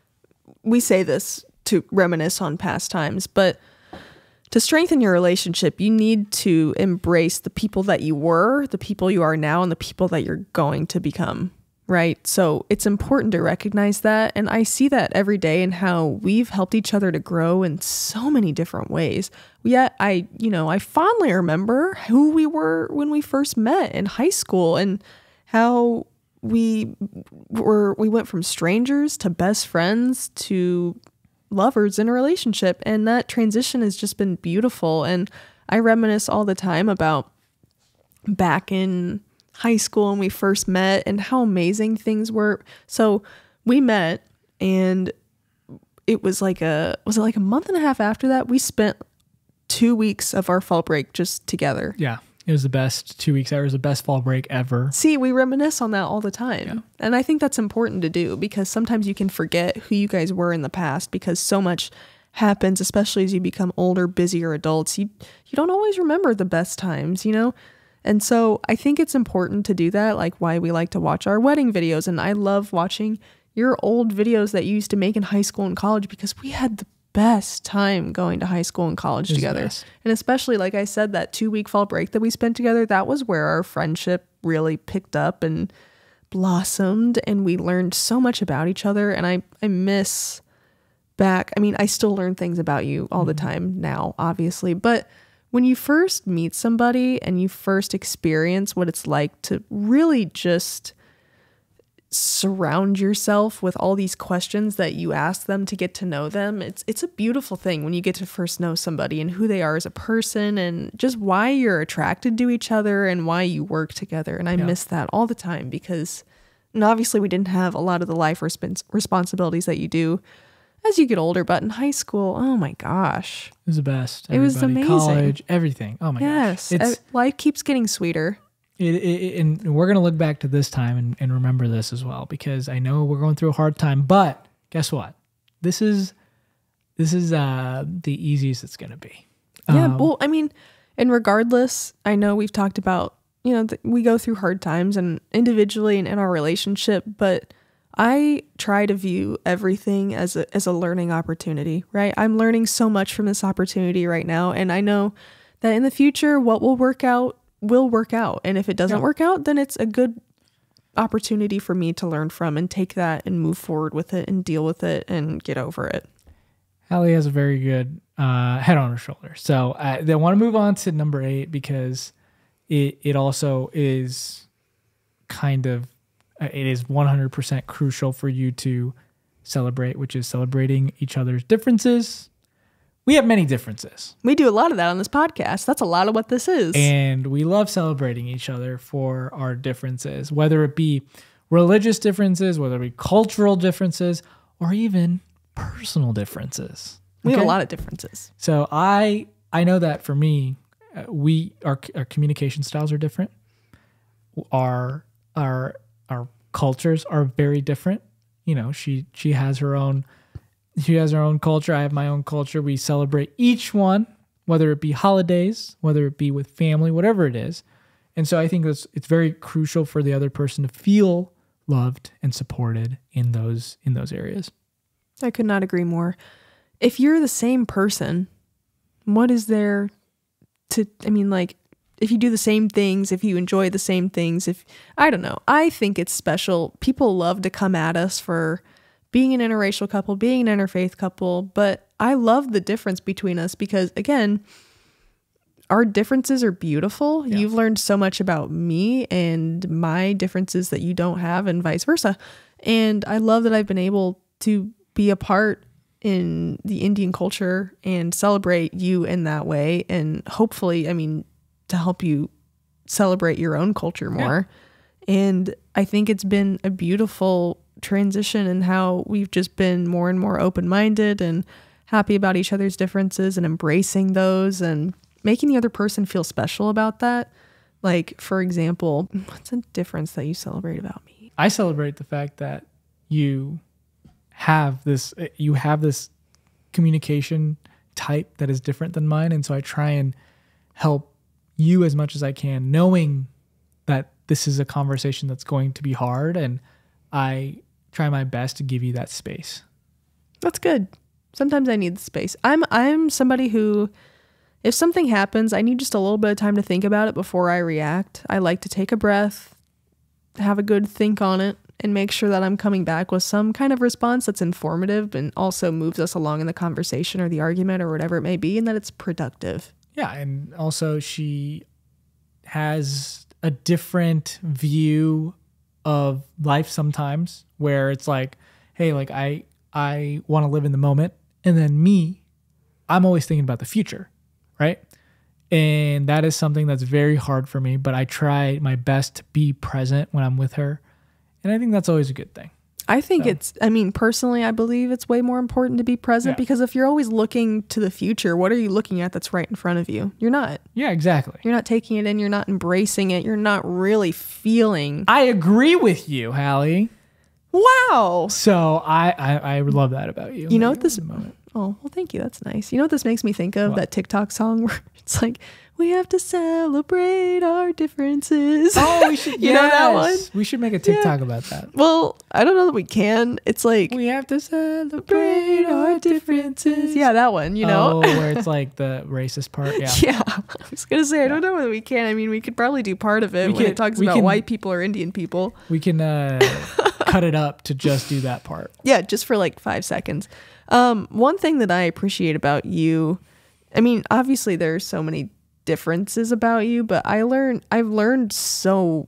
Speaker 2: we say this to reminisce on past times, but to strengthen your relationship, you need to embrace the people that you were, the people you are now, and the people that you're going to become, right? So it's important to recognize that, and I see that every day in how we've helped each other to grow in so many different ways. Yet I fondly remember who we were when we first met in high school and how we went from strangers to best friends to lovers in a relationship, and that transition has just been beautiful. And I reminisce all the time about back in high school when we first met and how amazing things were. So we met, and it was like a month and a half after that we spent 2 weeks of our fall break just together.
Speaker 1: Yeah. It was the best 2 weeks ever. It was the best fall break ever.
Speaker 2: See, we reminisce on that all the time. Yeah. And I think that's important to do because sometimes you can forget who you guys were in the past because so much happens, especially as you become older, busier adults. You don't always remember the best times, And so I think it's important to do that, like why we like to watch our wedding videos. And I love watching your old videos that you used to make in high school and college because we had the best time going to high school and college together. And especially, like I said, that 2-week fall break that we spent together, that was where our friendship really picked up and blossomed, and we learned so much about each other. And I miss back. I mean, I still learn things about you all the time now, obviously, but when you first meet somebody and you first experience what it's like to really just surround yourself with all these questions that you ask them to get to know them. It's a beautiful thing when you get to first know somebody and who they are as a person and just why you're attracted to each other and why you work together. And I miss that all the time because, and obviously we didn't have a lot of the life responsibilities that you do as you get older, but in high school, oh my gosh.
Speaker 1: It was the best.
Speaker 2: It was amazing.
Speaker 1: College, everything. Oh my gosh.
Speaker 2: Yes. Life keeps getting sweeter.
Speaker 1: And we're going to look back to this time and remember this as well, because I know we're going through a hard time, but guess what? This is the easiest it's going to be.
Speaker 2: Yeah. Well, I mean, and regardless, I know we've talked about, we go through hard times and individually and in our relationship, but I try to view everything as a learning opportunity, right? I'm learning so much from this opportunity right now. And I know that in the future, what will work out. And if it doesn't work out, then it's a good opportunity for me to learn from and take that and move forward with it and deal with it and get over it.
Speaker 1: Hallie has a very good head on her shoulder. So they want to move on to number 8 because it also is kind of, it is 100% crucial for you to celebrate, which is celebrating each other's differences. We have many differences.
Speaker 2: We do a lot of that on this podcast. That's a lot of what this is.
Speaker 1: And we love celebrating each other for our differences, whether it be religious differences, whether it be cultural differences, or even personal differences.
Speaker 2: We have a lot of differences.
Speaker 1: So I know that for me, our communication styles are different. Our cultures are very different. You know, she has her own culture. I have my own culture. We celebrate each one, whether it be holidays, whether it be with family, whatever it is. And so I think it's very crucial for the other person to feel loved and supported in those areas.
Speaker 2: I could not agree more. If you're the same person, what is there to, if you do the same things, if you enjoy the same things, I don't know. I think it's special. People love to come at us for being an interracial couple, being an interfaith couple, but I love the difference between us because, again, our differences are beautiful. Yeah. You've learned so much about me and my differences that you don't have and vice versa. And I love that I've been able to be a part in the Indian culture and celebrate you in that way. And hopefully, to help you celebrate your own culture more. Yeah. And I think it's been a beautiful transition in how we've just been more and more open-minded and happy about each other's differences and embracing those and making the other person feel special about that. Like, for example, what's a difference that you celebrate about me?
Speaker 1: I celebrate the fact that you have this communication type that is different than mine. And so I try and help you as much as I can, knowing that this is a conversation that's going to be hard. And I try my best to give you that space.
Speaker 2: That's good. Sometimes I need the space. I'm somebody who, if something happens, I need just a little bit of time to think about it before I react. I like to take a breath, have a good think on it, and make sure that I'm coming back with some kind of response that's informative and also moves us along in the conversation or the argument or whatever it may be, and that it's productive.
Speaker 1: Yeah, and also she has a different view of life sometimes where it's like, hey, like I want to live in the moment, and then I'm always thinking about the future, right? And that is something that's very hard for me, but I try my best to be present when I'm with her. And I think that's always a good thing.
Speaker 2: I think personally, I believe it's way more important to be present because if you're always looking to the future, what are you looking at that's right in front of you? You're not.
Speaker 1: Yeah, exactly.
Speaker 2: You're not taking it in. You're not embracing it. You're not really feeling.
Speaker 1: I agree with you, Hallie.
Speaker 2: Wow.
Speaker 1: So I love that about you.
Speaker 2: You know what this... Oh, well, thank you. That's nice. You know what this makes me think of? What? That TikTok song where it's like, we have to celebrate our differences.
Speaker 1: Oh, we should.
Speaker 2: You know that one?
Speaker 1: We should make a TikTok about that.
Speaker 2: Well, I don't know that we can. It's like,
Speaker 1: we have to celebrate our differences.
Speaker 2: Yeah, that one, you know?
Speaker 1: Oh, where it's like the racist part. Yeah.
Speaker 2: Yeah. I was going to say, I don't know whether we can. We could probably do part of it when it talks about white people or Indian people.
Speaker 1: We can cut it up to just do that part.
Speaker 2: Yeah, just for like 5 seconds. One thing that I appreciate about you, obviously there's so many differences about you, but I've learned so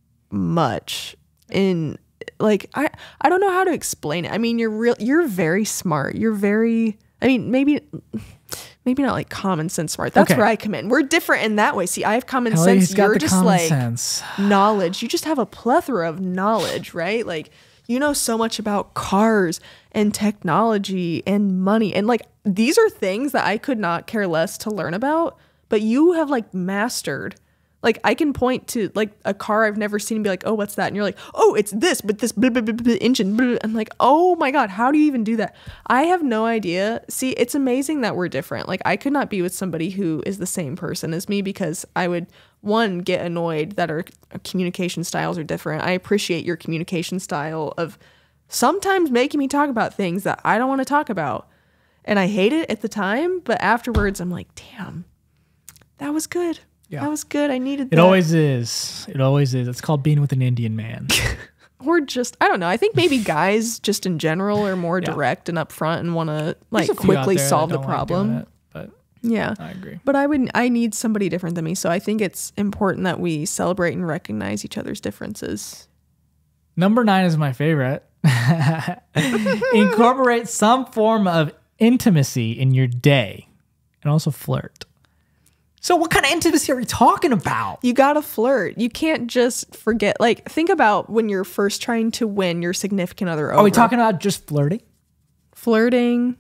Speaker 2: much in like, I don't know how to explain it. You're very smart. You're very, maybe not like common sense smart. That's where I come in. We're different in that way. See, I have common sense. You're just like knowledge. You just have a plethora of knowledge, right? Like, you know so much about cars and technology and money. And like, these are things that I could not care less to learn about, but you have like mastered. Like, I can point to like a car I've never seen and be like, oh, what's that? And you're like, oh, it's this, but this blah, blah, blah, blah, engine. Blah. I'm like, oh my God, how do you even do that? I have no idea. See, it's amazing that we're different. Like, I could not be with somebody who is the same person as me because I would, one, get annoyed that our communication styles are different. I appreciate your communication style of sometimes making me talk about things that I don't want to talk about. And I hate it at the time, but afterwards I'm like, damn, that was good. Yeah. That was good. I needed that.
Speaker 1: It always is. It always is. It's called being with an Indian man.
Speaker 2: Or just, I don't know. I think maybe guys just in general are more direct and upfront and want to like quickly solve the problem.
Speaker 1: Like
Speaker 2: Yeah.
Speaker 1: I agree.
Speaker 2: But I need somebody different than me. So I think it's important that we celebrate and recognize each other's differences.
Speaker 1: Number 9 is my favorite. Incorporate some form of intimacy in your day and also flirt. So what kind of intimacy are we talking about?
Speaker 2: You gotta flirt. You can't just forget. Like, think about when you're first trying to win your significant other over.
Speaker 1: Are we talking about just flirting?
Speaker 2: Flirting.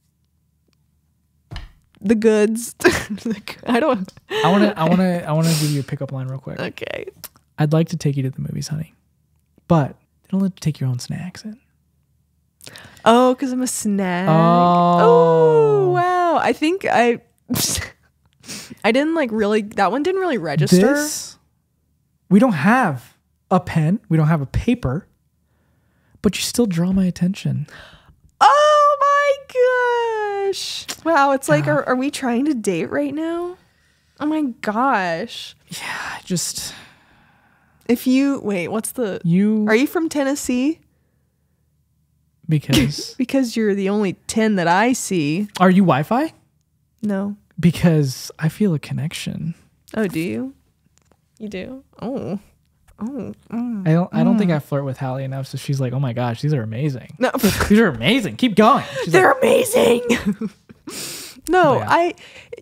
Speaker 2: The goods. I
Speaker 1: want to give you a pickup line real quick.
Speaker 2: Okay.
Speaker 1: I'd like to take you to the movies, honey, but you don't let you take your own snacks in.
Speaker 2: Oh, because I'm a snack.
Speaker 1: Oh,
Speaker 2: wow. I think I didn't really, that one didn't really register.
Speaker 1: We don't have a pen. We don't have a paper, but you still draw my attention.
Speaker 2: Oh my gosh. Wow. It's like, are we trying to date right now? Oh my gosh.
Speaker 1: Yeah.
Speaker 2: Wait, are you from Tennessee? Because you're the only 10 that I see.
Speaker 1: Are you Wi-Fi?
Speaker 2: No.
Speaker 1: Because I feel a connection.
Speaker 2: Oh, do you? You do? Oh.
Speaker 1: I don't think I flirt with Hallie enough, so she's like, "Oh my gosh, these are amazing.
Speaker 2: No.
Speaker 1: These are amazing. Keep going."
Speaker 2: They're amazing. No, I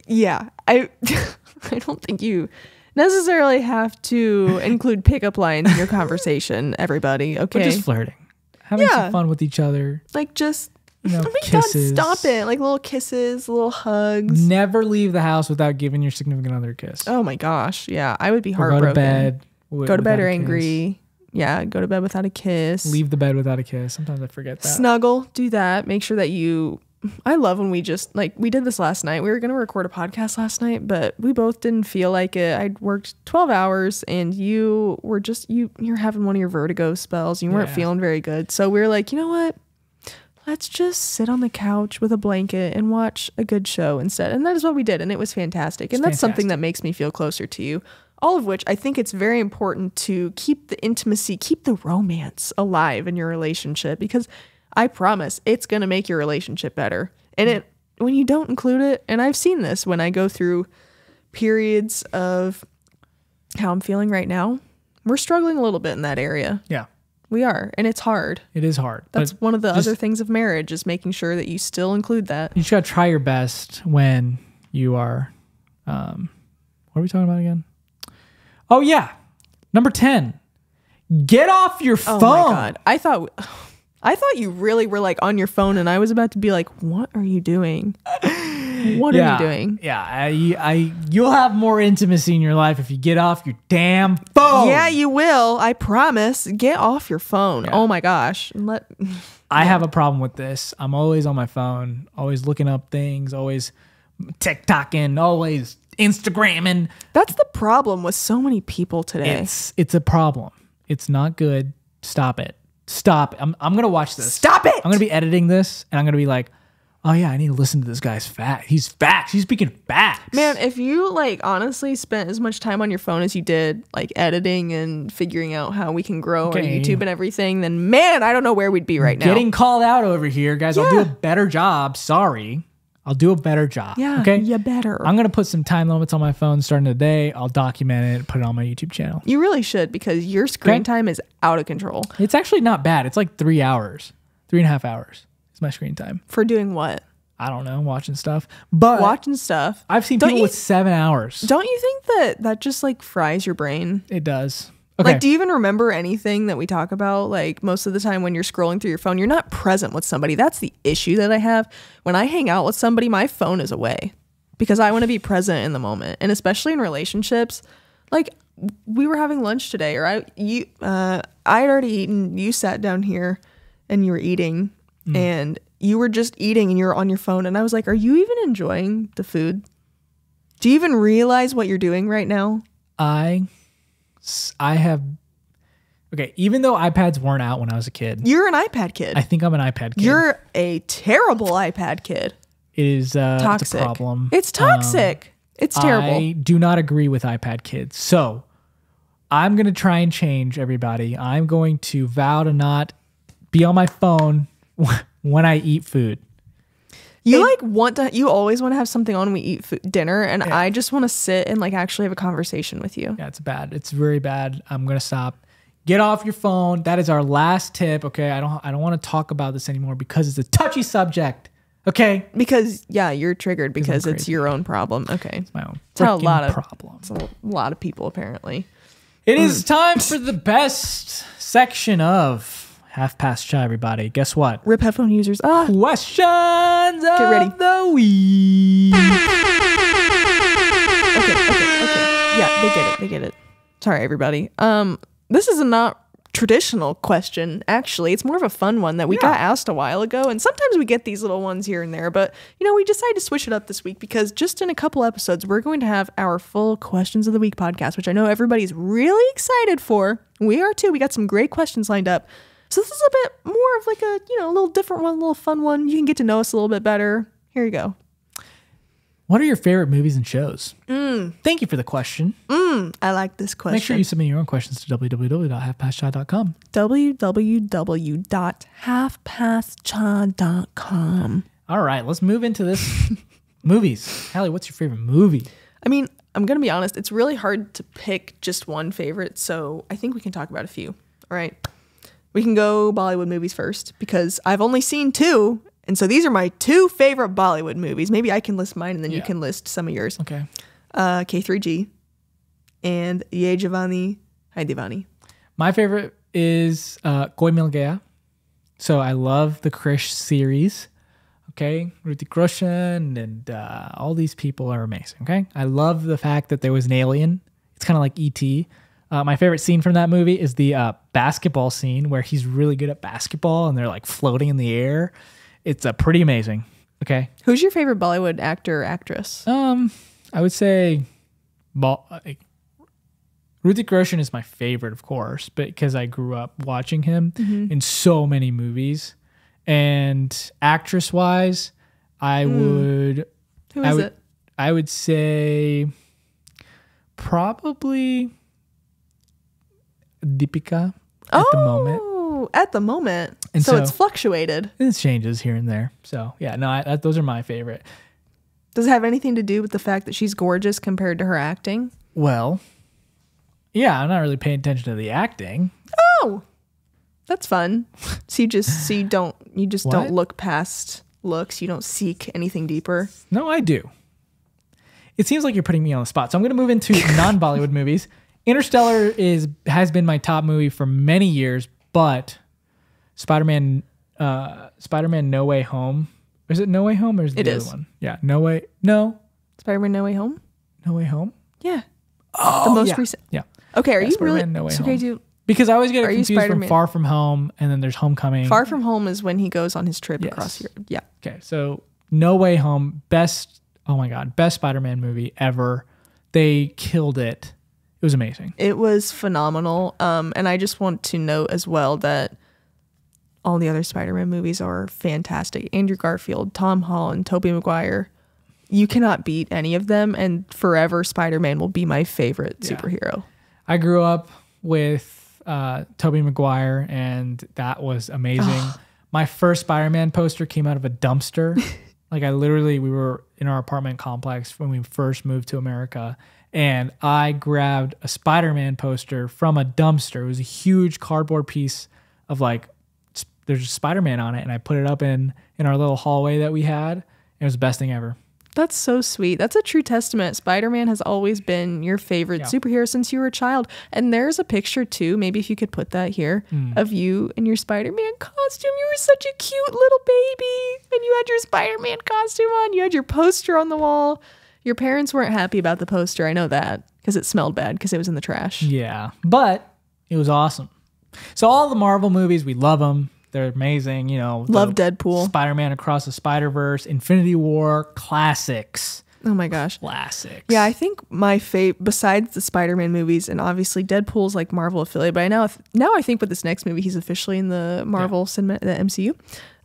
Speaker 2: don't think you necessarily have to include pickup lines in your conversation, everybody. Okay,
Speaker 1: we're just flirting, having some fun with each other.
Speaker 2: Like just.
Speaker 1: Oh my
Speaker 2: kisses. God, stop it. Like little kisses, little hugs.
Speaker 1: Never leave the house without giving your significant other a kiss.
Speaker 2: Oh my gosh. Yeah. I would be heartbroken. Go to bed or angry. Yeah. Go to bed without a kiss.
Speaker 1: Leave the bed without a kiss. Sometimes I forget that.
Speaker 2: Snuggle. Do that. Make sure that I love when we just we did this last night. We were going to record a podcast last night, but we both didn't feel like it. I'd worked 12 hours and you were you're having one of your vertigo spells. You weren't feeling very good. So we were like, you know what? Let's just sit on the couch with a blanket and watch a good show instead. And that is what we did. And it was fantastic. And that's something that makes me feel closer to you. All of which I think it's very important to keep the intimacy, keep the romance alive in your relationship, because I promise it's going to make your relationship better. And when you don't include it, and I've seen this when I go through periods of how I'm feeling right now, we're struggling a little bit in that area.
Speaker 1: Yeah.
Speaker 2: We are, and it's hard.
Speaker 1: It is hard.
Speaker 2: That's one of the other things of marriage, is making sure that you still include that.
Speaker 1: You just got to try your best when you are, what are we talking about again? Oh yeah. Number 10, get off your phone.
Speaker 2: Oh my God. I thought you really were on your phone, and I was about to be like, what are you doing? What are you doing?
Speaker 1: Yeah, you'll have more intimacy in your life if you get off your damn phone.
Speaker 2: Yeah, you will. I promise. Get off your phone. Yeah. Oh my gosh.
Speaker 1: I have a problem with this. I'm always on my phone, always looking up things, always TikToking, always Instagramming.
Speaker 2: That's the problem with so many people today.
Speaker 1: It's a problem. It's not good. Stop it. Stop. I'm going to watch this.
Speaker 2: Stop it.
Speaker 1: I'm going to be editing this, and I'm going to be like, oh yeah, I need to listen to this guy's facts. He's facts. He's speaking facts.
Speaker 2: Man, if you honestly spent as much time on your phone as you did editing and figuring out how we can grow our YouTube and everything, then man, I don't know where we'd be right now.
Speaker 1: Getting called out over here, guys. Yeah. I'll do a better job. Sorry. I'll do a better job.
Speaker 2: Yeah,
Speaker 1: okay?
Speaker 2: you better.
Speaker 1: I'm going to put some time limits on my phone starting today. I'll document it and put it on my YouTube channel.
Speaker 2: You really should, because your screen time is out of control.
Speaker 1: It's actually not bad. It's like 3 hours, 3.5 hours is my screen time.
Speaker 2: For doing what?
Speaker 1: I don't know, watching stuff. But
Speaker 2: watching stuff.
Speaker 1: I've seen people with 7 hours.
Speaker 2: Don't you think that just fries your brain?
Speaker 1: It does. Okay.
Speaker 2: Do you even remember anything that we talk about? Most of the time when you're scrolling through your phone, you're not present with somebody. That's the issue that I have. When I hang out with somebody, my phone is away because I want to be present in the moment. And especially in relationships, we were having lunch today, or I had already eaten. You sat down here and you were eating and you were just eating and you were on your phone. And I was like, are you even enjoying the food? Do you even realize what you're doing right now?
Speaker 1: I have, even though iPads weren't out when I was a kid.
Speaker 2: You're an iPad kid.
Speaker 1: I think I'm an iPad kid.
Speaker 2: You're a terrible iPad kid.
Speaker 1: It is
Speaker 2: toxic.
Speaker 1: It's a problem.
Speaker 2: It's toxic. It's terrible.
Speaker 1: I do not agree with iPad kids. So I'm going to try and change everybody. I'm going to vow to not be on my phone when I eat food.
Speaker 2: You you always want to have something on when we eat dinner, and I just want to sit and like actually have a conversation with you.
Speaker 1: Yeah, it's bad. It's very bad. I'm going to stop. Get off your phone. That is our last tip. Okay. I don't want to talk about this anymore because it's a touchy subject. Okay.
Speaker 2: Because you're triggered because it's your own problem. Okay.
Speaker 1: It's my own
Speaker 2: problem. It's a lot of people apparently.
Speaker 1: It is time for the best section of Half Past Chai, everybody. Guess what?
Speaker 2: Rip headphone users.
Speaker 1: Questions
Speaker 2: Get ready.
Speaker 1: of the week.
Speaker 2: Okay. Yeah, they get it. Sorry, everybody. This is a not traditional question, actually. It's more of a fun one that we got asked a while ago. And sometimes we get these little ones here and there. But, we decided to switch it up this week because just in a couple episodes, we're going to have our full Questions of the Week podcast, which I know everybody's really excited for. We are too. We got some great questions lined up. So this is a bit more of like a, a little different one, a little fun one. You can get to know us a little bit better. Here you go.
Speaker 1: What are your favorite movies and shows? Thank you for the question.
Speaker 2: I like this question.
Speaker 1: Make sure you submit your own questions to www.halfpastchai.com.
Speaker 2: www.halfpastchai.com.
Speaker 1: All right, let's move into this. Movies. Hallie, what's your favorite movie?
Speaker 2: I mean, I'm going to be honest. It's really hard to pick just one favorite. So I think we can talk about a few. All right. We can go Bollywood movies first because I've only seen 2. And so these are my 2 favorite Bollywood movies. Maybe I can list mine and then you can list some of yours.
Speaker 1: Okay.
Speaker 2: K3G and Ye Javani, Hai Divani.
Speaker 1: My favorite is Koi Mil Gaya. So I love the Krish series. Okay. Hrithik Roshan and all these people are amazing. Okay. I love the fact that there was an alien. It's kind of like E.T. My favorite scene from that movie is the basketball scene where he's really good at basketball and they're like floating in the air. It's pretty amazing. Okay.
Speaker 2: Who's your favorite Bollywood actor or actress?
Speaker 1: I would say Hrithik Roshan is my favorite, of course, but because I grew up watching him in so many movies. And actress-wise, I would say probably Deepika at the moment.
Speaker 2: At the moment.
Speaker 1: And
Speaker 2: so it's fluctuated.
Speaker 1: It changes here and there. So yeah, no, those are my favorite.
Speaker 2: Does it have anything to do with the fact that she's gorgeous compared to her acting?
Speaker 1: Well, yeah, I'm not really paying attention to the acting.
Speaker 2: Oh, that's fun. So you don't look past looks. You don't seek anything deeper.
Speaker 1: No, I do. It seems like you're putting me on the spot. So I'm going to move into non-Bollywood movies. Interstellar has been my top movie for many years, but Spider-Man No Way Home. Is it No Way Home or is it the other one? Yeah,
Speaker 2: Spider-Man No Way Home?
Speaker 1: No Way Home?
Speaker 2: Yeah.
Speaker 1: Oh,
Speaker 2: the most recent.
Speaker 1: Yeah.
Speaker 2: Okay, are you
Speaker 1: Spider-Man
Speaker 2: really
Speaker 1: No Way
Speaker 2: okay,
Speaker 1: Home. Because I always get it confused from Far From Home and then there's Homecoming.
Speaker 2: Far From Home is when he goes on his trip across Europe. Yeah.
Speaker 1: Okay, so No Way Home, best Spider-Man movie ever. They killed it. It was amazing.
Speaker 2: It was phenomenal. And I just want to note as well that all the other Spider-Man movies are fantastic. Andrew Garfield, Tom Holland, Tobey Maguire. You cannot beat any of them. And forever, Spider-Man will be my favorite superhero. I
Speaker 1: grew up with Tobey Maguire, and that was amazing. My first Spider-Man poster came out of a dumpster. Like we were in our apartment complex when we first moved to America. And I grabbed a Spider-Man poster from a dumpster. It was a huge cardboard piece of there's Spider-Man on it. And I put it up in our little hallway that we had. It was the best thing ever.
Speaker 2: That's so sweet. That's a true testament. Spider-Man has always been your favorite superhero since you were a child. And there's a picture too, maybe if you could put that here, of you in your Spider-Man costume. You were such a cute little baby. And you had your Spider-Man costume on. You had your poster on the wall. Your parents weren't happy about the poster. I know that because it smelled bad because it was in the trash.
Speaker 1: Yeah, but it was awesome. So all the Marvel movies, we love them. They're amazing.
Speaker 2: Love Deadpool.
Speaker 1: Spider-Man Across the Spider-Verse, Infinity War, classics.
Speaker 2: Oh my gosh.
Speaker 1: Classics.
Speaker 2: Yeah, I think my besides the Spider-Man movies, and obviously Deadpool's like Marvel affiliate, but now I think with this next movie, he's officially in the Marvel cinema, the MCU.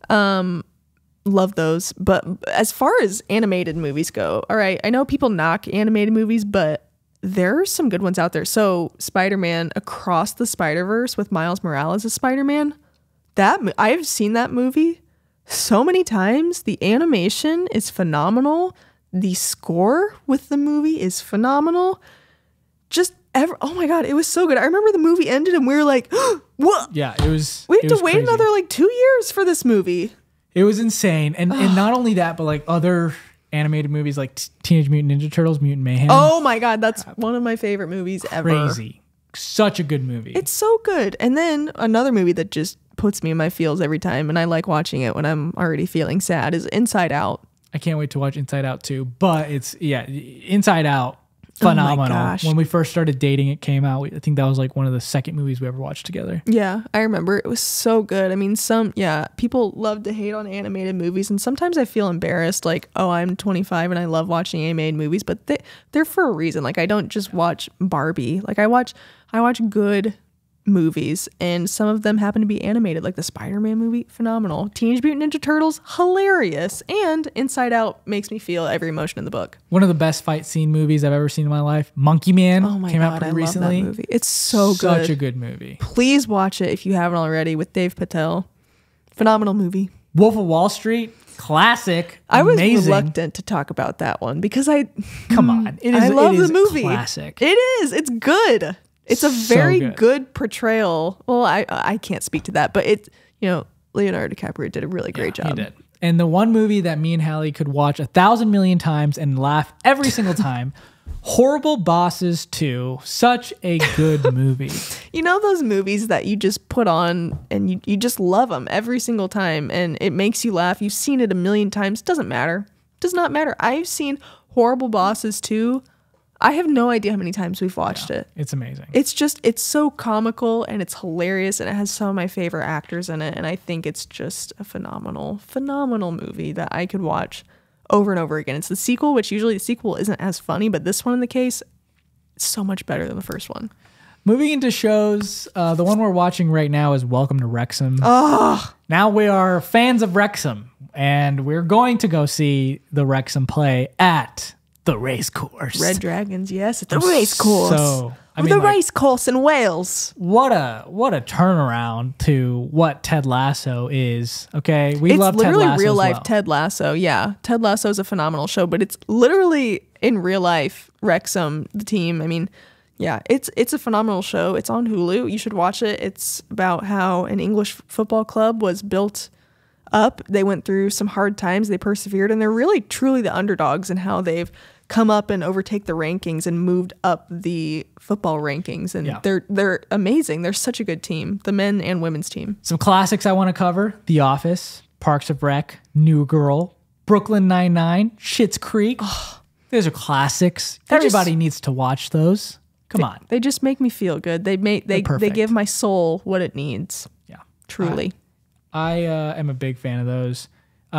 Speaker 2: Love those. But as far as animated movies go, all right, I know people knock animated movies, but there are some good ones out there. So Spider-Man Across the Spider-Verse with Miles Morales as Spider-Man, I've seen that movie so many times. The animation is phenomenal. The score with the movie is phenomenal. Oh my God, it was so good. I remember the movie ended and we were like, what?
Speaker 1: Yeah, it was.
Speaker 2: We had to wait
Speaker 1: crazy.
Speaker 2: another like 2 years for this movie.
Speaker 1: It was insane. And not only that, but like other animated movies like Teenage Mutant Ninja Turtles, Mutant Mayhem.
Speaker 2: Oh my God, that's one of my favorite movies ever.
Speaker 1: Crazy. Such a good movie.
Speaker 2: It's so good. And then another movie that just puts me in my feels every time, and I like watching it when I'm already feeling sad, is Inside Out.
Speaker 1: I can't wait to watch Inside Out too. But Inside Out, phenomenal.
Speaker 2: Oh my gosh.
Speaker 1: When we first started dating, it came out. I think that was like one of the second movies we ever watched together.
Speaker 2: Yeah, I remember. It was so good. I mean, people love to hate on animated movies, and sometimes I feel embarrassed, like, oh, I'm 25 and I love watching animated movies, but they're for a reason. Like, I don't just watch Barbie. Like, I watch good movies, and some of them happen to be animated, like the Spider-Man movie, phenomenal. Teenage Mutant Ninja Turtles, hilarious. And Inside Out makes me feel every emotion in the book.
Speaker 1: One of the best fight scene movies I've ever seen in my life. Monkey Man came out pretty recently.
Speaker 2: Love that movie. It's so good.
Speaker 1: Such a good movie.
Speaker 2: Please watch it if you haven't already, with Dave Patel. Phenomenal movie.
Speaker 1: Wolf of Wall Street, classic.
Speaker 2: I was
Speaker 1: amazing.
Speaker 2: reluctant to talk about that one because
Speaker 1: Come on.
Speaker 2: I love the movie.
Speaker 1: Classic.
Speaker 2: It is. It's good. It's a very good portrayal. Well, I can't speak to that, but Leonardo DiCaprio did a really great job.
Speaker 1: He did. And the one movie that me and Hallie could watch 1,000 million times and laugh every single time, Horrible Bosses 2. Such a good movie.
Speaker 2: You know those movies that you just put on and you just love them every single time and it makes you laugh. You've seen it a million times. Doesn't matter. Does not matter. I've seen Horrible Bosses 2. I have no idea how many times we've watched it.
Speaker 1: It's amazing.
Speaker 2: It's so comical and it's hilarious and it has some of my favorite actors in it. And I think it's just a phenomenal movie that I could watch over and over again. It's the sequel, which usually the sequel isn't as funny, but this one in the case, it's so much better than the first one.
Speaker 1: Moving into shows, the one we're watching right now is Welcome to Wrexham.
Speaker 2: Oh,
Speaker 1: Now we are fans of Wrexham and we're going to go see the Wrexham play at the race course.
Speaker 2: Red Dragons, yes, at the race course. Race course in Wales.
Speaker 1: What a turnaround to what Ted Lasso is. Okay, we love Ted Lasso. It's
Speaker 2: literally real life
Speaker 1: well.
Speaker 2: Ted Lasso. Yeah, Ted Lasso is a phenomenal show, but it's literally in real life Wrexham, the team. I mean, yeah, it's a phenomenal show. It's on Hulu. You should watch it. It's about how an English football club was built up. They went through some hard times. They persevered, and they're really truly the underdogs in how they've come up and overtake the rankings and moved up the football rankings. And they're amazing. They're such a good team, the men and women's team.
Speaker 1: Some classics I want to cover: The Office, Parks and Rec, New Girl, Brooklyn Nine-Nine, Schitt's Creek. Oh, those are classics. Everybody needs to watch those. Come on.
Speaker 2: They just make me feel good. They give my soul what it needs.
Speaker 1: Yeah.
Speaker 2: Truly.
Speaker 1: I am a big fan of those.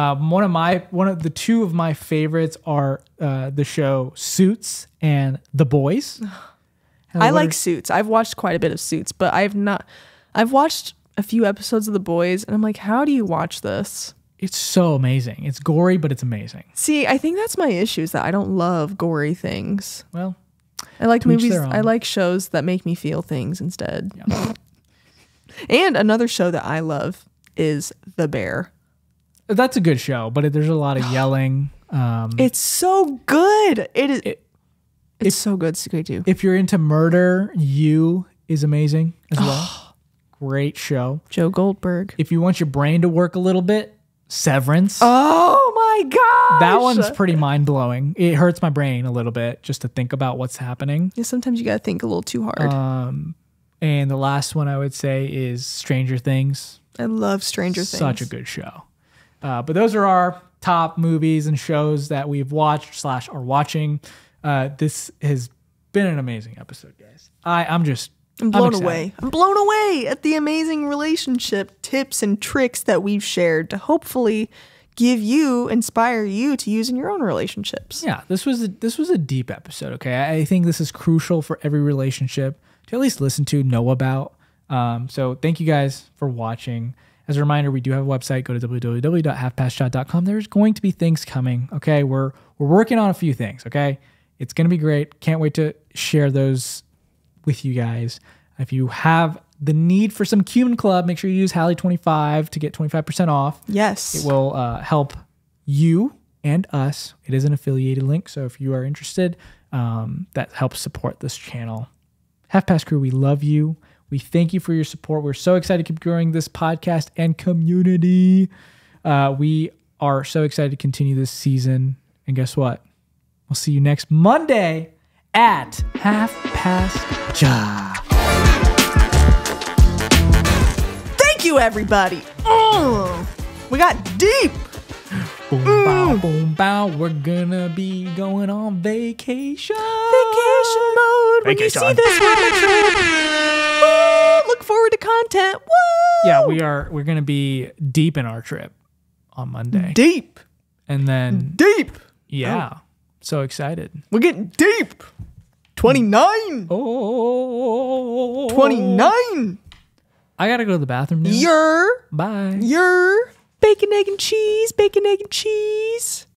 Speaker 1: The two of my favorites are the show Suits and The Boys.
Speaker 2: I like Suits. I've watched quite a bit of Suits, but I've watched a few episodes of The Boys and I'm like, how do you watch this?
Speaker 1: It's so amazing. It's gory, but it's amazing.
Speaker 2: See, I think that's my issue, is that I don't love gory things.
Speaker 1: Well,
Speaker 2: I like movies. I like shows that make me feel things instead. Yeah. And another show that I love is The Bear.
Speaker 1: That's a good show, but there's a lot of yelling.
Speaker 2: It's so good. It's so good, Suketu.
Speaker 1: If you're into murder, You is amazing as well. Great show.
Speaker 2: Joe Goldberg.
Speaker 1: If you want your brain to work a little bit, Severance.
Speaker 2: Oh my gosh.
Speaker 1: That one's pretty mind-blowing. It hurts my brain a little bit just to think about what's happening.
Speaker 2: Yeah, sometimes you got to think a little too hard.
Speaker 1: And the last one I would say is Stranger Things.
Speaker 2: I love Stranger Things.
Speaker 1: Such a good show. But those are our top movies and shows that we've watched / are watching. This has been an amazing episode, guys. I'm blown
Speaker 2: away. I'm blown away at the amazing relationship tips and tricks that we've shared to hopefully inspire you to use in your own relationships.
Speaker 1: Yeah, this was a deep episode, okay? I think this is crucial for every relationship to at least listen to, know about. So thank you guys for watching. As a reminder, we do have a website. Go to www.halfpastshot.com. There's going to be things coming, okay? We're working on a few things, okay? It's going to be great. Can't wait to share those with you guys. If you have the need for some Cumin Club, make sure you use Hallie25 to get 25% off.
Speaker 2: Yes.
Speaker 1: It will help you and us. It is an affiliated link, so if you are interested, that helps support this channel. Half Past Crew, we love you. We thank you for your support. We're so excited to keep growing this podcast and community. We are so excited to continue this season. And guess what? We'll see you next Monday at Half Past Ja.
Speaker 2: Thank you, everybody. We got deep.
Speaker 1: Boom, bow, boom, bow. We're gonna be going on vacation.
Speaker 2: Vacation mode. When you see this, we're on a trip. Woo! Look forward to content. Woo!
Speaker 1: Yeah, we're gonna be deep in our trip on Monday.
Speaker 2: Deep.
Speaker 1: And then
Speaker 2: Deep.
Speaker 1: yeah. Oh. So excited.
Speaker 2: We're getting deep. 29.
Speaker 1: Oh.
Speaker 2: 29.
Speaker 1: I gotta go to the bathroom now.
Speaker 2: You're
Speaker 1: Bye.
Speaker 2: bacon, egg, and cheese. Bacon, egg, and cheese.